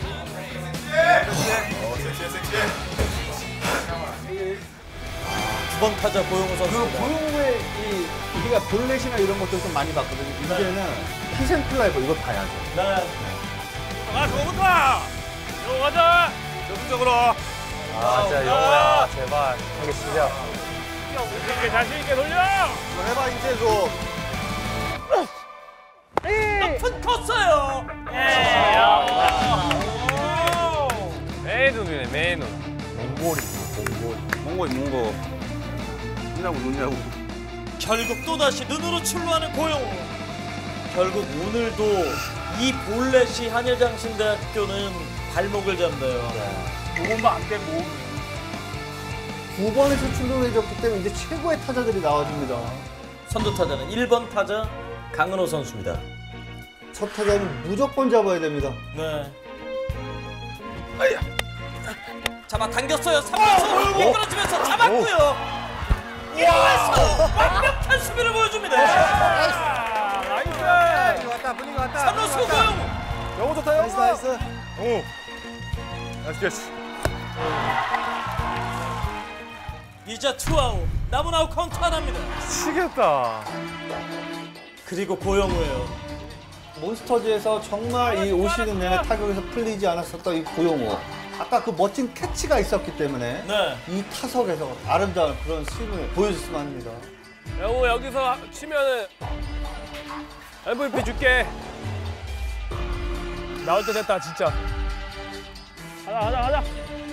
G: 두 번 타자 고용우 선수.
I: 고용우의 우리가 볼넷이나 이런 것들 좀 많이 봤거든요. 이제는 희생플라이버 이거 봐야죠.
G: 네.
C: 저거부터! 영호 가자! 적극적으로!
A: 진짜 영호야, 제발. 한개 치자.
C: 자신있게 돌려!
F: 한번 해봐 인체조.
G: 높은 컸어요.
C: 메인눈이네, 메인눈.
P: 몽고. 눈이라고.
G: 결국 또다시 눈으로 출루하는 고용우. 결국 오늘도 이 볼넷이 한일장신대학교는 발목을 잡네요.
C: 조금만 안 되고.
I: 9번에서 출루해줬기 때문에 이제 최고의 타자들이 나와줍니다.
G: 선두 타자는 1번 타자 강은호 선수입니다.
I: 첫 타자는 무조건 잡아야 됩니다.
G: 네. 잡아 당겼어요. 3루수 미끄러지면서 잡았고요. 1루에서 완벽한 수비를 보여줍니다.
C: 나이스! 좋았다, 분위기 왔다.
G: 3루수 고용우.
C: 영호 좋다, 영호. 나이스. 영호. 나이스.
G: 이제 투아웃. 남은 아웃 카운트 하나입니다.
C: 치겠다.
G: 그리고 고용우예요.
I: 몬스터즈에서 정말 이 올 시즌 내내 타격에서 풀리지 않았었던 이 고용우. 아까 그 멋진 캐치가 있었기 때문에
G: 네.
I: 이 타석에서 아름다운 그런 스윙을 보여줬으면 합니다.
C: 영호 여기서 치면은 MVP 줄게. 나올 때 됐다 진짜. 가자.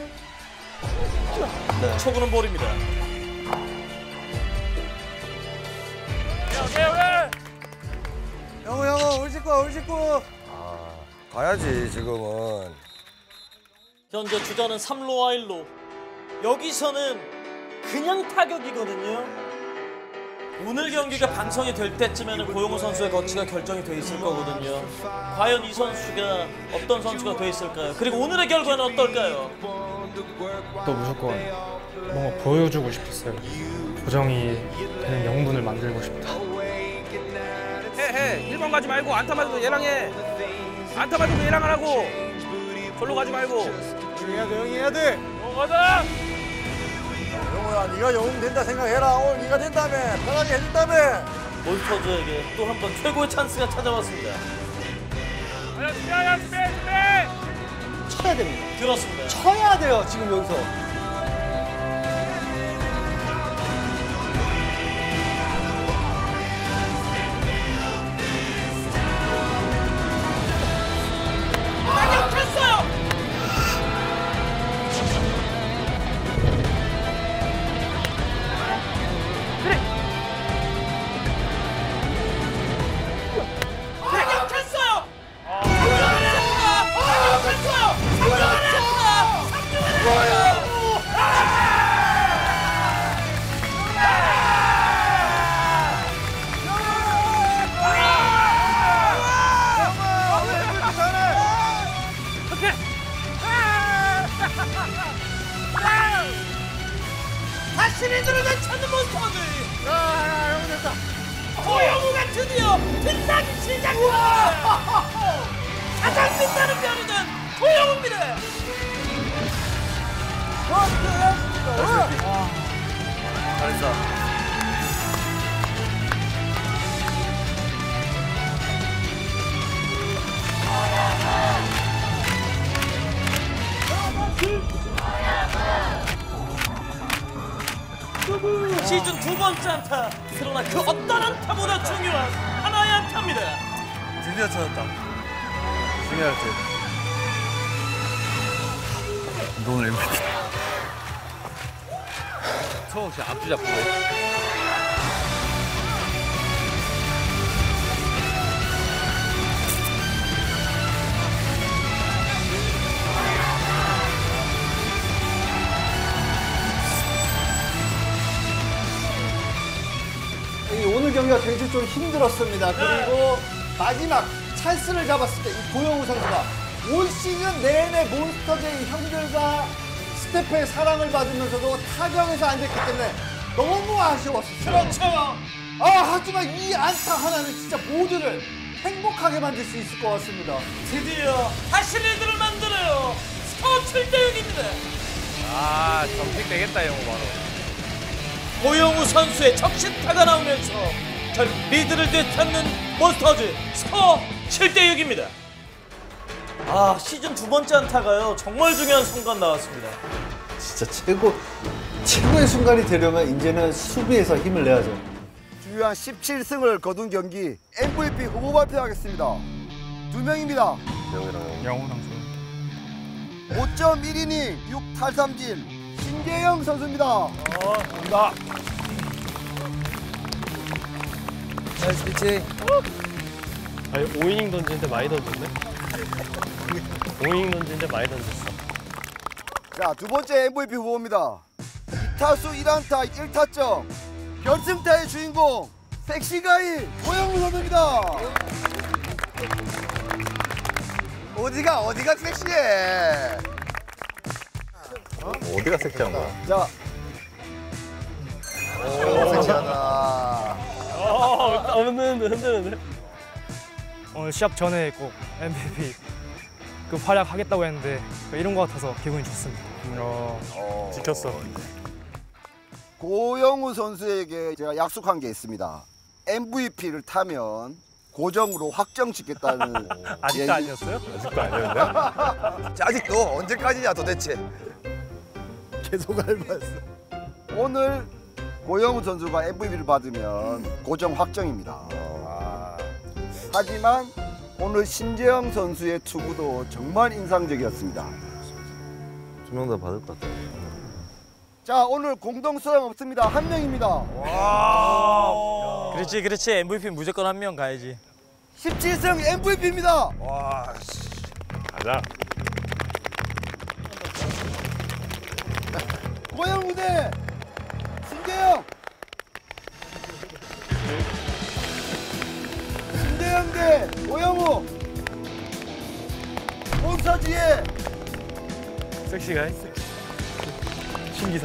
G: 네. 초구는 볼입니다.
F: 영호 올 직구. 가야지 지금은.
G: 현재 주자는 3루와 1루. 여기서는 그냥 타격이거든요. 오늘 경기가 방송이 될 때쯤에는 고용우 선수의 거치가 결정이 돼 있을 거거든요. 과연 이 선수가 어떤 선수가 돼 있을까요? 그리고 오늘의 결과는 어떨까요?
A: 또 무조건 뭔가 보여주고 싶었어요. 고정이 되는 명분을 만들고 싶다.
C: 해. 1번 가지 말고 안타 맞아도 얘랑 해. 안타 맞아도 얘랑 하라고. 절로 가지 말고. 영이 해야 돼. 가자.
F: 영호야, 네가 영웅 된다 생각해라. 오늘 네가 된다며. 편하게 해준다며.
G: 몬스터즈에게 또 한 번 최고의 찬스가 찾아왔습니다.
C: 준비.
I: 쳐야 됩니다.
G: 그렇습니다.
I: 쳐야 돼요, 지금 여기서.
G: 시리즈를 되찾는 몬스터즈. 영우 됐다. 고영우가 드디어 빛나기 시작합니다. 가장 빛나는 별이는 고영우입니다.
C: 잘했어.
G: 시즌 두 번째 안타. 그러나 그 어떤 안타보다 중요한 하나의 안타입니다.
C: 드디어 찾았다. 중요할 때. 오늘 MVP. 서욱 씨 앞주 잡고.
I: 경기가 굉장히 좀 힘들었습니다. 그리고 마지막 찬스를 잡았을 때 이 고영우 선수가 올 시즌 내내 몬스터즈의 형들과 스태프의 사랑을 받으면서도 타격에서 안 됐기 때문에 너무 아쉬웠어요.
G: 그렇죠.
I: 하지만 이 안타 하나는 진짜 모두를 행복하게 만들 수 있을 것 같습니다.
G: 드디어 다시 리드를 만들어요. 스코어 7대 6입니다.
C: 점픽 되겠다, 영호 바로.
G: 고영우 선수의 적신타가 나오면서 리드를 되찾는 몬스터즈 스코어 7대 6입니다. 시즌 두 번째 안타가요. 정말 중요한 순간 나왔습니다.
D: 진짜 최고의 순간이 되려면 이제는 수비에서 힘을 내야죠.
K: 주요한 17승을 거둔 경기 MVP 후보 발표하겠습니다. 두 명입니다.
E: 영호랑
K: 5.1이닝 6탈삼진 신재영 선수입니다.
C: 감사합니다.
K: 나이스 피칭.
A: 아니 5이닝 던지는데 많이 던졌네? 5이닝 던지는데 많이 던졌어.
K: 자, 두 번째 MVP 후보입니다. 2타수 1안타 1타점 결승타의 주인공 섹시가이 고영우 선수입니다. 어디가 섹시해?
D: 어디가 섹시한 거야?
K: 자, 섹시하다.
A: 흔드는데? 오늘 시합 전에 꼭 MVP 그 활약하겠다고 했는데 이런 거 같아서 기분이 좋습니다.
E: 지켰어.
K: 고영우 선수에게 제가 약속한 게 있습니다. MVP를 타면 고정으로 확정 짓겠다는.
A: 아직도 아니었어요?
E: 아직도 아니었네.
K: 아직도 언제까지냐 도대체. 계속 닮았어. 오늘 고영우 선수가 MVP를 받으면 고정 확정입니다. 하지만 오늘 신재영 선수의 투구도 정말 인상적이었습니다.
B: 두 명 다 받을 것 같아요.
K: 자, 오늘 공동 수상 없습니다. 한 명입니다.
G: 그렇지. MVP 무조건 한 명 가야지.
K: 17승 MVP입니다.
E: 가자.
K: 고영우 대 신재영. 신재영 대 고영우. 몬스터즈의
A: 섹시가 신기사.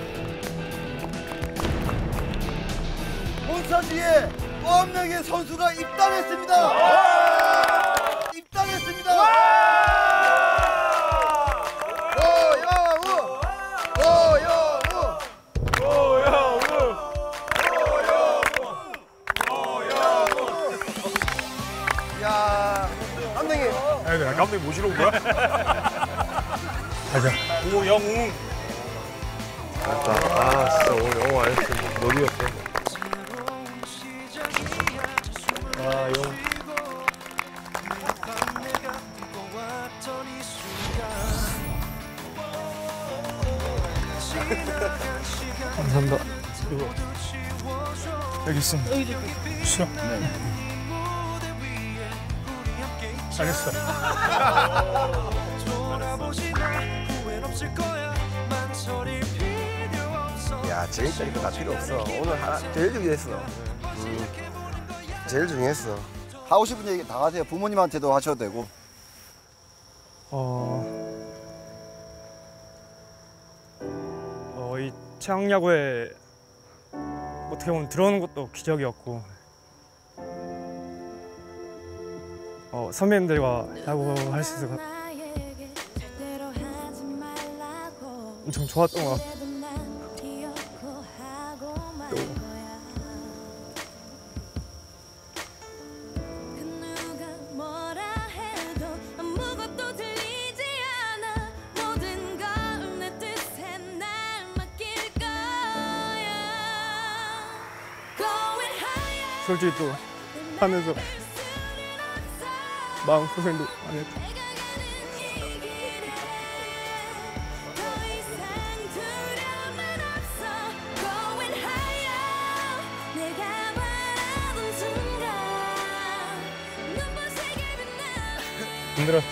K: 몬스터즈의 또 한 명의 선수가 입단했습니다. 입단했습니다. 야, 감독님.
E: 내가 감독님 모시러 온 거야? 가자.
C: 고영웅.
B: 진짜 오늘 영호 안 했으면 너리였어.
A: 감사합니다. 이거 여기 있습니다. 싫어. 알겠어.
K: 야, 제일짜리 다 필요 없어. 오늘 제일 중요했어. 제일 중요했어. 하고 싶은 얘기 다 하세요. 부모님한테도 하셔도 되고.
A: 이 최강야구에 어떻게 보면 들어오는 것도 기적이었고 선배님들과 야구할 수 있어서 엄청 좋았던 것 같아요. 솔직히 또 하면서 마음 고생도 많이 했고 힘들었어.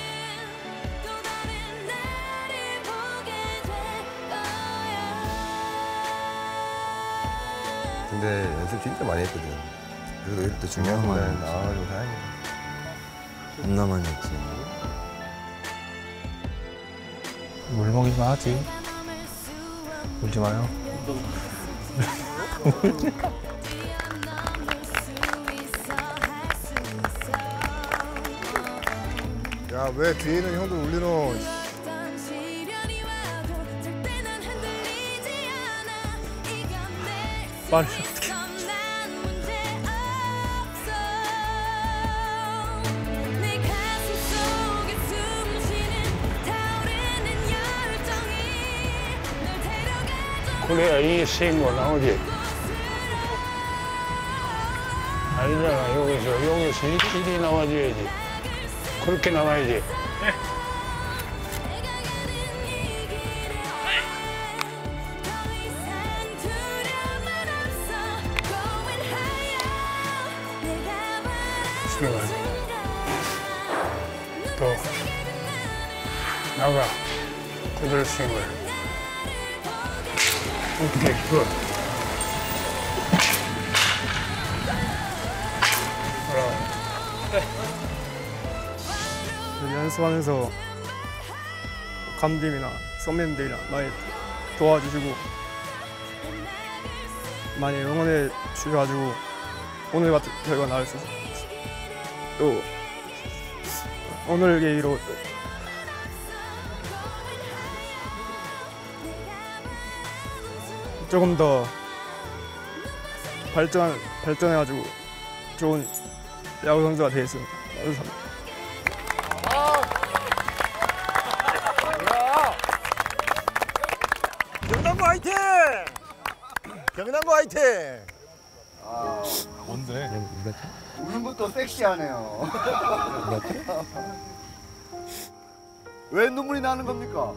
B: 근데 연습 진짜 많이 했거든. 그래도 이럴 때 중요한 거는 나와가지고 다행이다. 겁나 많이 했지.
E: 물 먹이만 하지. 울지 마요.
F: 야, 왜 뒤에 있는 형들 울리노?
A: 말을 어떻게.
S: 그래야 이 신고 나오지. 아니잖아, 여기서 일이 나와줘야지. 그렇게 나와야지. 집에 가자. 또 나가. 그들 스윙을. 오케이, 굿.
A: 연습하면서 감독님이나 선배님들이랑 많이 도와주시고 많이 응원해 주셔가지고 오늘 같은 결과 나올 수 있었어요. 또 오늘 계기로 조금 더 발전해가지고 좋은 야구 선수가 되겠습니다. 감사합니다.
F: 경남고 화이팅! 경남고 화이팅!
E: 뭔데?
K: 우는 것도 섹시하네요. 왜 눈물이 나는 겁니까?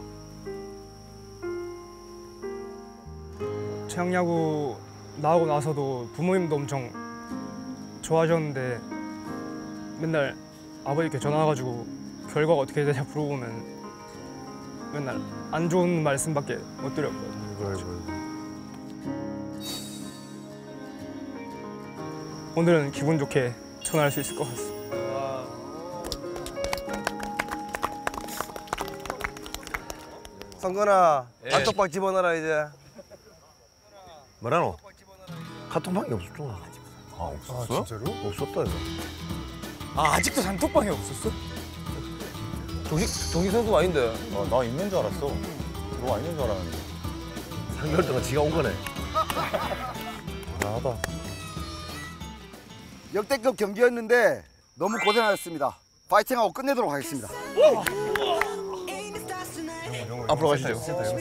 A: 최양야구 나오고 나서도 부모님도 엄청 좋아하셨는데 맨날 아버지께 전화 와가지고 결과가 어떻게 되냐 물어보면 맨날 안 좋은 말씀밖에 못 드렸거든요. 오늘은 기분 좋게 전화할 수 있을 것 같습니다.
F: 성건아,
B: 예.
F: 단톡방 집어넣어라 이제.
B: 뭐라노? 카톡방이 없었죠. 아, 없었어?
F: 아, 진짜로?
B: 없었다 이거.
A: 아, 아직도 단톡방이 없었어?
B: 동희 선수가 아닌데. 나 있는 줄 알았어. 너 아닌 줄 알았는데. 3개월 동안 지가 온 거네. 대단하다.
K: 역대급 경기였는데 너무 고생하셨습니다. 파이팅하고 끝내도록 하겠습니다.
B: 앞으로 가시죠.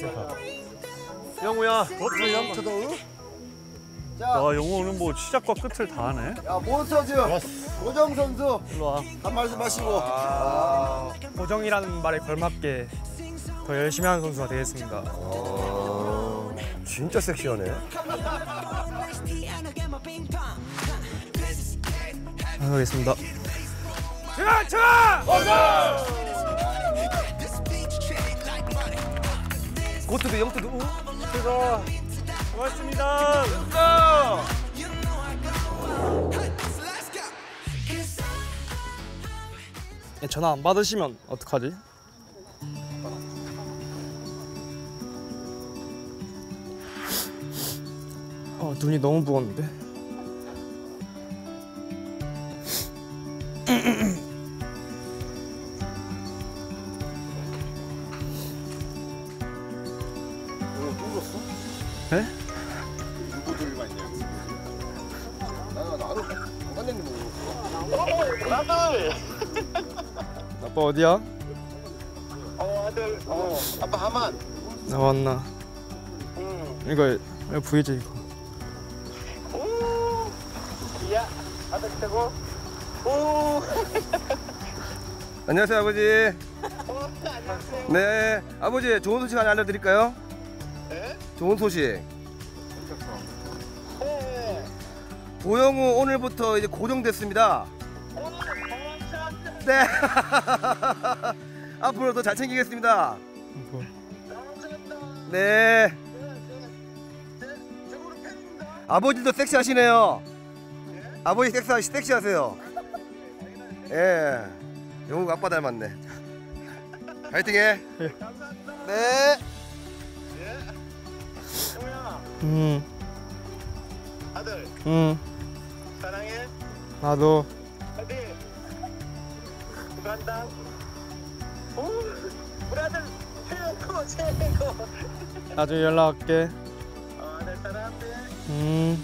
B: 영우야.
F: 버트 영트도.
K: 자,
S: 영호 오늘 뭐 시작과 끝을 다 하네.
K: 야, 몬스터즈 고정 선수 한 말씀 하시고.
A: 고정이라는 말에 걸맞게 더 열심히 하는 선수가 되겠습니다.
F: 진짜 섹시하네.
A: 하겠습니다.
F: 고트도 영트도.
A: 고맙습니다. 전화 안 받으시면 어떡하지? 눈이 너무 부었는데. 네?
K: 누구들만 있냐? 나도 관장님 보고. 나들.
A: 아빠 어디야?
K: 아들. 아빠 하만.
A: 나왔나? 이거 보이지 이거.
K: 야, 아들 최고. 오.
F: 안녕하세요 아버지. 네, 아버지 좋은 소식 하나 알려드릴까요? 네? 좋은 소식. 고영우 오늘부터 이제 고정됐습니다. 네. 앞으로 더 잘 챙기겠습니다. 네. 아버지도 섹시하시네요. 아버지 섹시하세요. 예. 영욱 아빠 닮았네. 파이팅해. 네.
A: 아들. 사랑해. 나도. 파이팅. 간다. 우리 아들 최고. 나중에 연락할게. 네, 사랑해.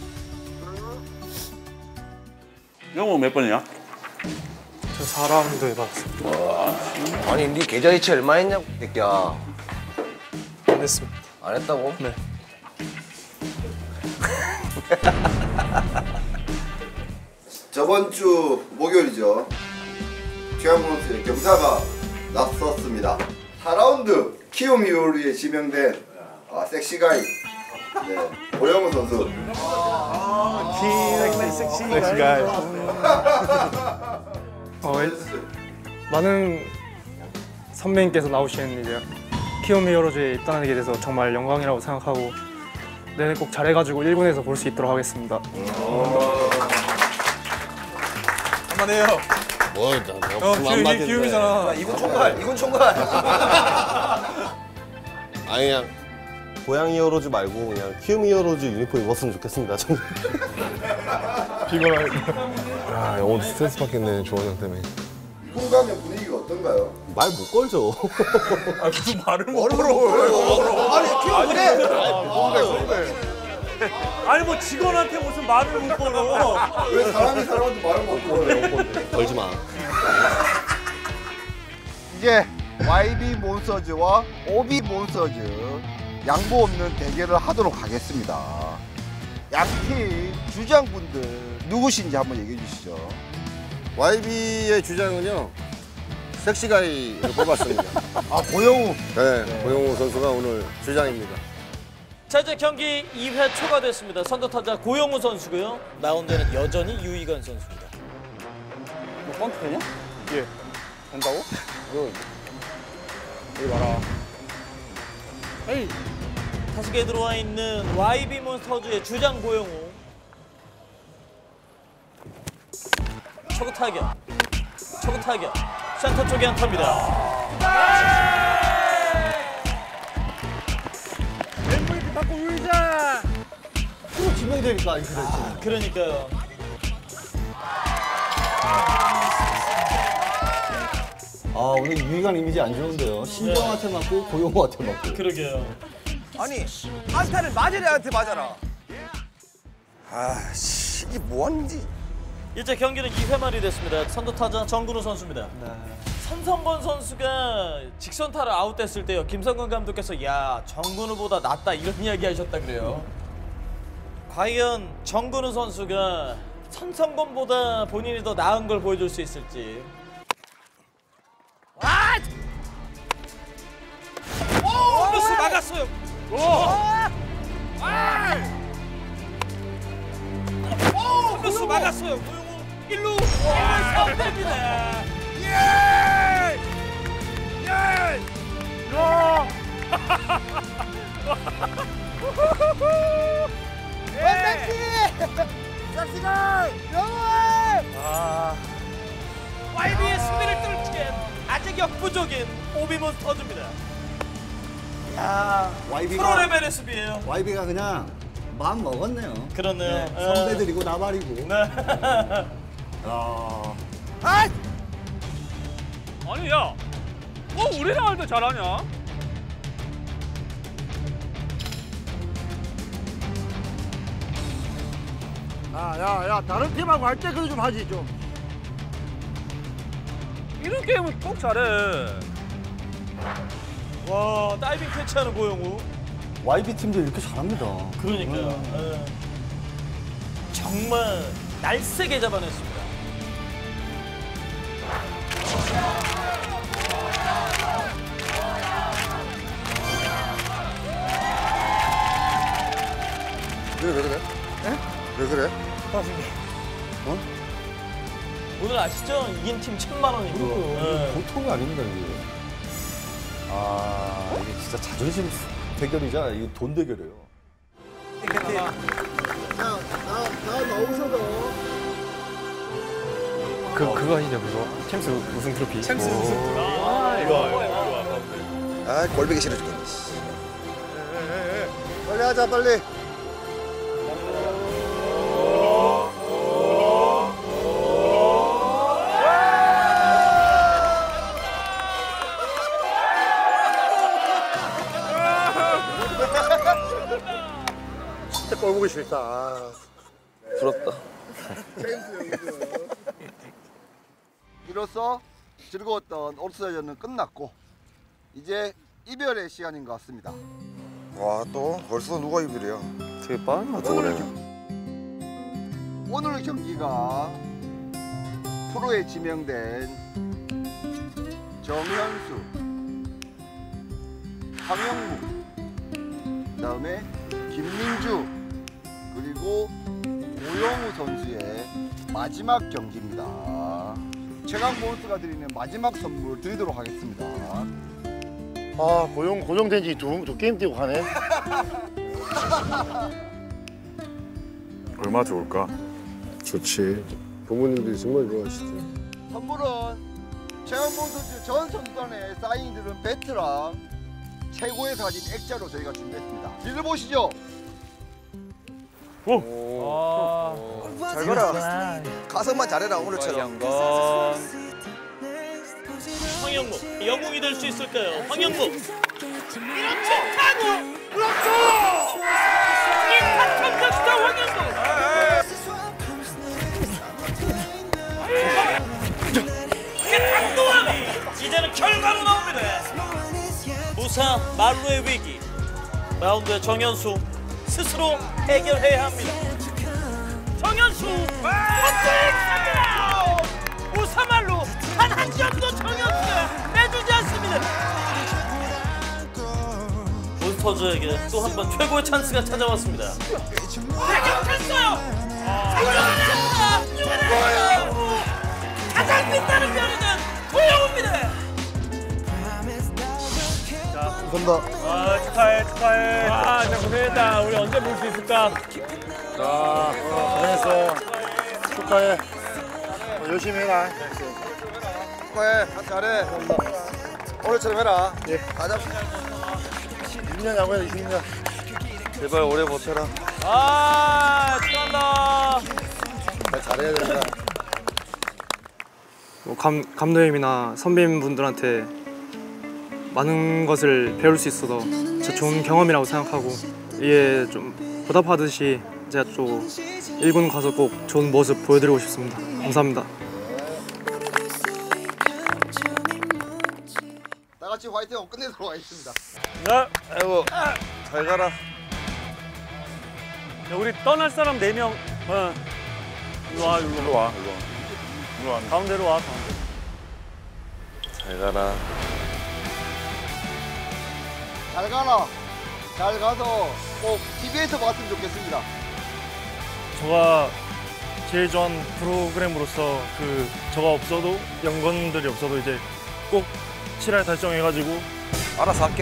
P: 영웅 몇 번이야?
A: 저 4라운드 해봤어.
F: 아니, 네 계좌 이체 얼마 했냐고, 새끼야.
A: 안 했습니다.
F: 안 했다고?
A: 네.
K: 저번 주 목요일이죠. 최양문수의 경사가 맞섰습니다. 4라운드 키움이오리에 지명된 섹시가이 고영우 선수.
A: 섹시가이. 많은 선배님께서 나오신 이제 키움 히어로즈에 입단하게 돼서 정말 영광이라고 생각하고 내년 꼭 잘해가지고 1군에서 볼 수 있도록 하겠습니다.
C: 한번 해요.
B: 뭘,
C: 키움이잖아.
F: 이군 총괄.
B: 아니 그냥 고양 히어로즈 말고 그냥 키움 히어로즈 유니폼 입었으면 좋겠습니다. 저는.
A: 피곤하니까.
B: 야, 오늘 스트레스 받겠네, 조원이 형 때문에.
K: 이군 가면 분위기가 어떤가요?
B: 말 못 걸죠.
C: 무슨 말을 못 걸어.
F: 아니, 키움 그래.
C: 아니 뭐 직원한테 무슨 말을 못 걸어.
K: 왜 사람한테 말을 못 걸어요?
B: 걸지 마.
K: 이제 YB 몬스터즈와 OB 몬스터즈 양보 없는 대결을 하도록 하겠습니다. 양팀 주장분들 누구신지 한번 얘기해 주시죠.
B: YB의 주장은요, 섹시가이를 뽑았습니다.
K: 고영우.
B: 네, 고영우 선수가 오늘 주장입니다.
G: 자, 이제 경기 2회 초가 됐습니다. 선두타자 고영우 선수고요. 마운드에는 여전히 유희관 선수입니다.
S: 뭐 번트 되냐? 예. 된다고? 여기 봐라. 에이.
G: 타석에 들어와 있는 YB 몬스터즈의 주장 고영우. 초구 타격. 센터 쪽에 안타입니다.
S: MVP 받고 울자.
I: 프로 지명이 되니까 이렇게 됐죠.
G: 그러니까요.
I: 오늘 유희관 이미지 안 좋은데요. 신정한테 맞고 고용호한테 맞고.
G: 그러게요.
F: 아니, 안타를 맞으려 한테 맞아라. 아씨, 이게 뭐하는지.
G: 이제 경기는 2회 말이 됐습니다. 선두타자 정근우 선수입니다. 선성건 선수가 직선타를 아웃됐을 때요. 김성근 감독께서 야, 정근우보다 낫다 이런 이야기 하셨다 그래요. 과연 정근우 선수가 선성건보다 본인이 더 나은 걸 보여줄 수 있을지. 오! 루스 막았어요. 루스 막았어요. 1루에서 뺍니다. YB의 수비를 뚫기엔 아직 역부족인 오비몬스터즈입니다.
I: 야,
G: 프로 레벨의 수비예요.
I: YB가 그냥 마음 먹었네요.
G: 그렇네요.
I: 선배들이고 나발이고.
C: 아니 야, 우리랑 할 때 잘하냐?
F: 야, 다른 팀하고 할 때 그거 좀 하지 좀.
C: 이런 게임은 꼭 잘해.
G: 와, 다이빙 캐치하는 고영우.
I: YB 팀도 이렇게 잘합니다.
G: 그러니까요. 정말 날쌔게 잡아냈습니다.
F: 왜 그래? 왜 그래?
G: 오늘 아시죠? 이긴 팀 1,000만 원이고.
I: 보통이 아닙니다, 이게. 이게 진짜 자존심 대결이자 이게 돈 대결이에요.
K: 나 나오셔도
A: 그거 아니냐 그거? 챔스 우승 트로피.
F: 챔스 우승 트로피. 이거.
K: 아, 꼴보기 싫어 죽겠네. 빨리 하자, 빨리.
F: 진짜 꼴보기 싫다. 아.
B: 부럽다.
K: 이로써 즐거웠던 올스타전은 끝났고 이제 이별의 시간인 것 같습니다.
F: 와, 또 벌써 누가 이별이야?
B: 되게 빠르다 그래.
K: 오늘 경기가 프로에 지명된 정현수, 황영무, 그다음에 김민주 그리고 고영우 선수의 마지막 경기입니다. 최강 몬스터가 드리는 마지막 선물 드리도록 하겠습니다.
F: 아, 고정된 지 두 게임 뛰고 가네.
E: 얼마 좋을까?
F: 좋지. 부모님들이 정말 좋아하시지.
K: 선물은 최강 몬스터 전 선수단의 사인들은 배트랑 최고의 사진 액자로 저희가 준비했습니다. 읽어보시죠.
F: 잘 가라.
K: 가성만 잘해라 오늘처럼.
G: 황영무 영웅이 될 수 있을까요? 황영무 이렇게 타고 그렇죠. 이 탄탄탄탄 황영무. 이게 당도함이 이제는 결과로 나옵니다. 무사 말로의 위기. 마운드의 정현수 스스로 해결해야 합니다. 정현수 멋지게 무사말로 단 한 점도 정현수가 내주지 않습니다. 몬스터즈에게 또 한 번 최고의 찬스가 찾아왔습니다. 해결했어요. 가장 빛나는 별이는 고영우입니다.
F: 감사합니다.
S: 아, 축하해. 아, 진짜 고생했다. 우리 언제 볼 수 있을까?
F: 자, 고생했어. 축하해. 열심히 해라.
K: 축하해. 잘해. 오늘처럼 해라.
F: 예.
K: 가자.
F: 20년 야구야, 20년.
B: 제발 오래 버텨라.
G: 아, 축하한다.
K: 잘해야 된다.
A: 뭐 감독님이나 선배님분들한테 많은 것을 배울 수 있어서 진짜 좋은 경험이라고 생각하고 이게 좀 보답하듯이 제가 또 일본 가서 꼭 좋은 모습 보여드리고 싶습니다. 감사합니다.
K: 다 같이 화이팅하고 끝내도록 하겠습니다.
S: 네.
B: 아이고 잘 가라.
S: 야, 우리 떠날 사람 4명. 어. 일로 와. 가운데로 와.
B: 잘 가라.
K: 잘 가라. 잘 가서 꼭 TV에서 봤으면 좋겠습니다.
A: 저가 제일 좋아하는 프로그램으로서 저가 없어도 연건들이 없어도 이제 꼭 7할 달성해가지고
B: 알아서 할게.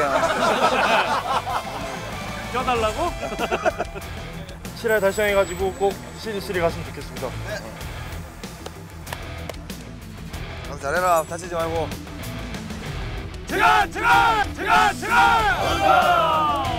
A: 껴달라고? 7할 달성해가지고 꼭 시리즈 갔으면 좋겠습니다.
B: 잘해라. 다치지 말고.
S: 제가!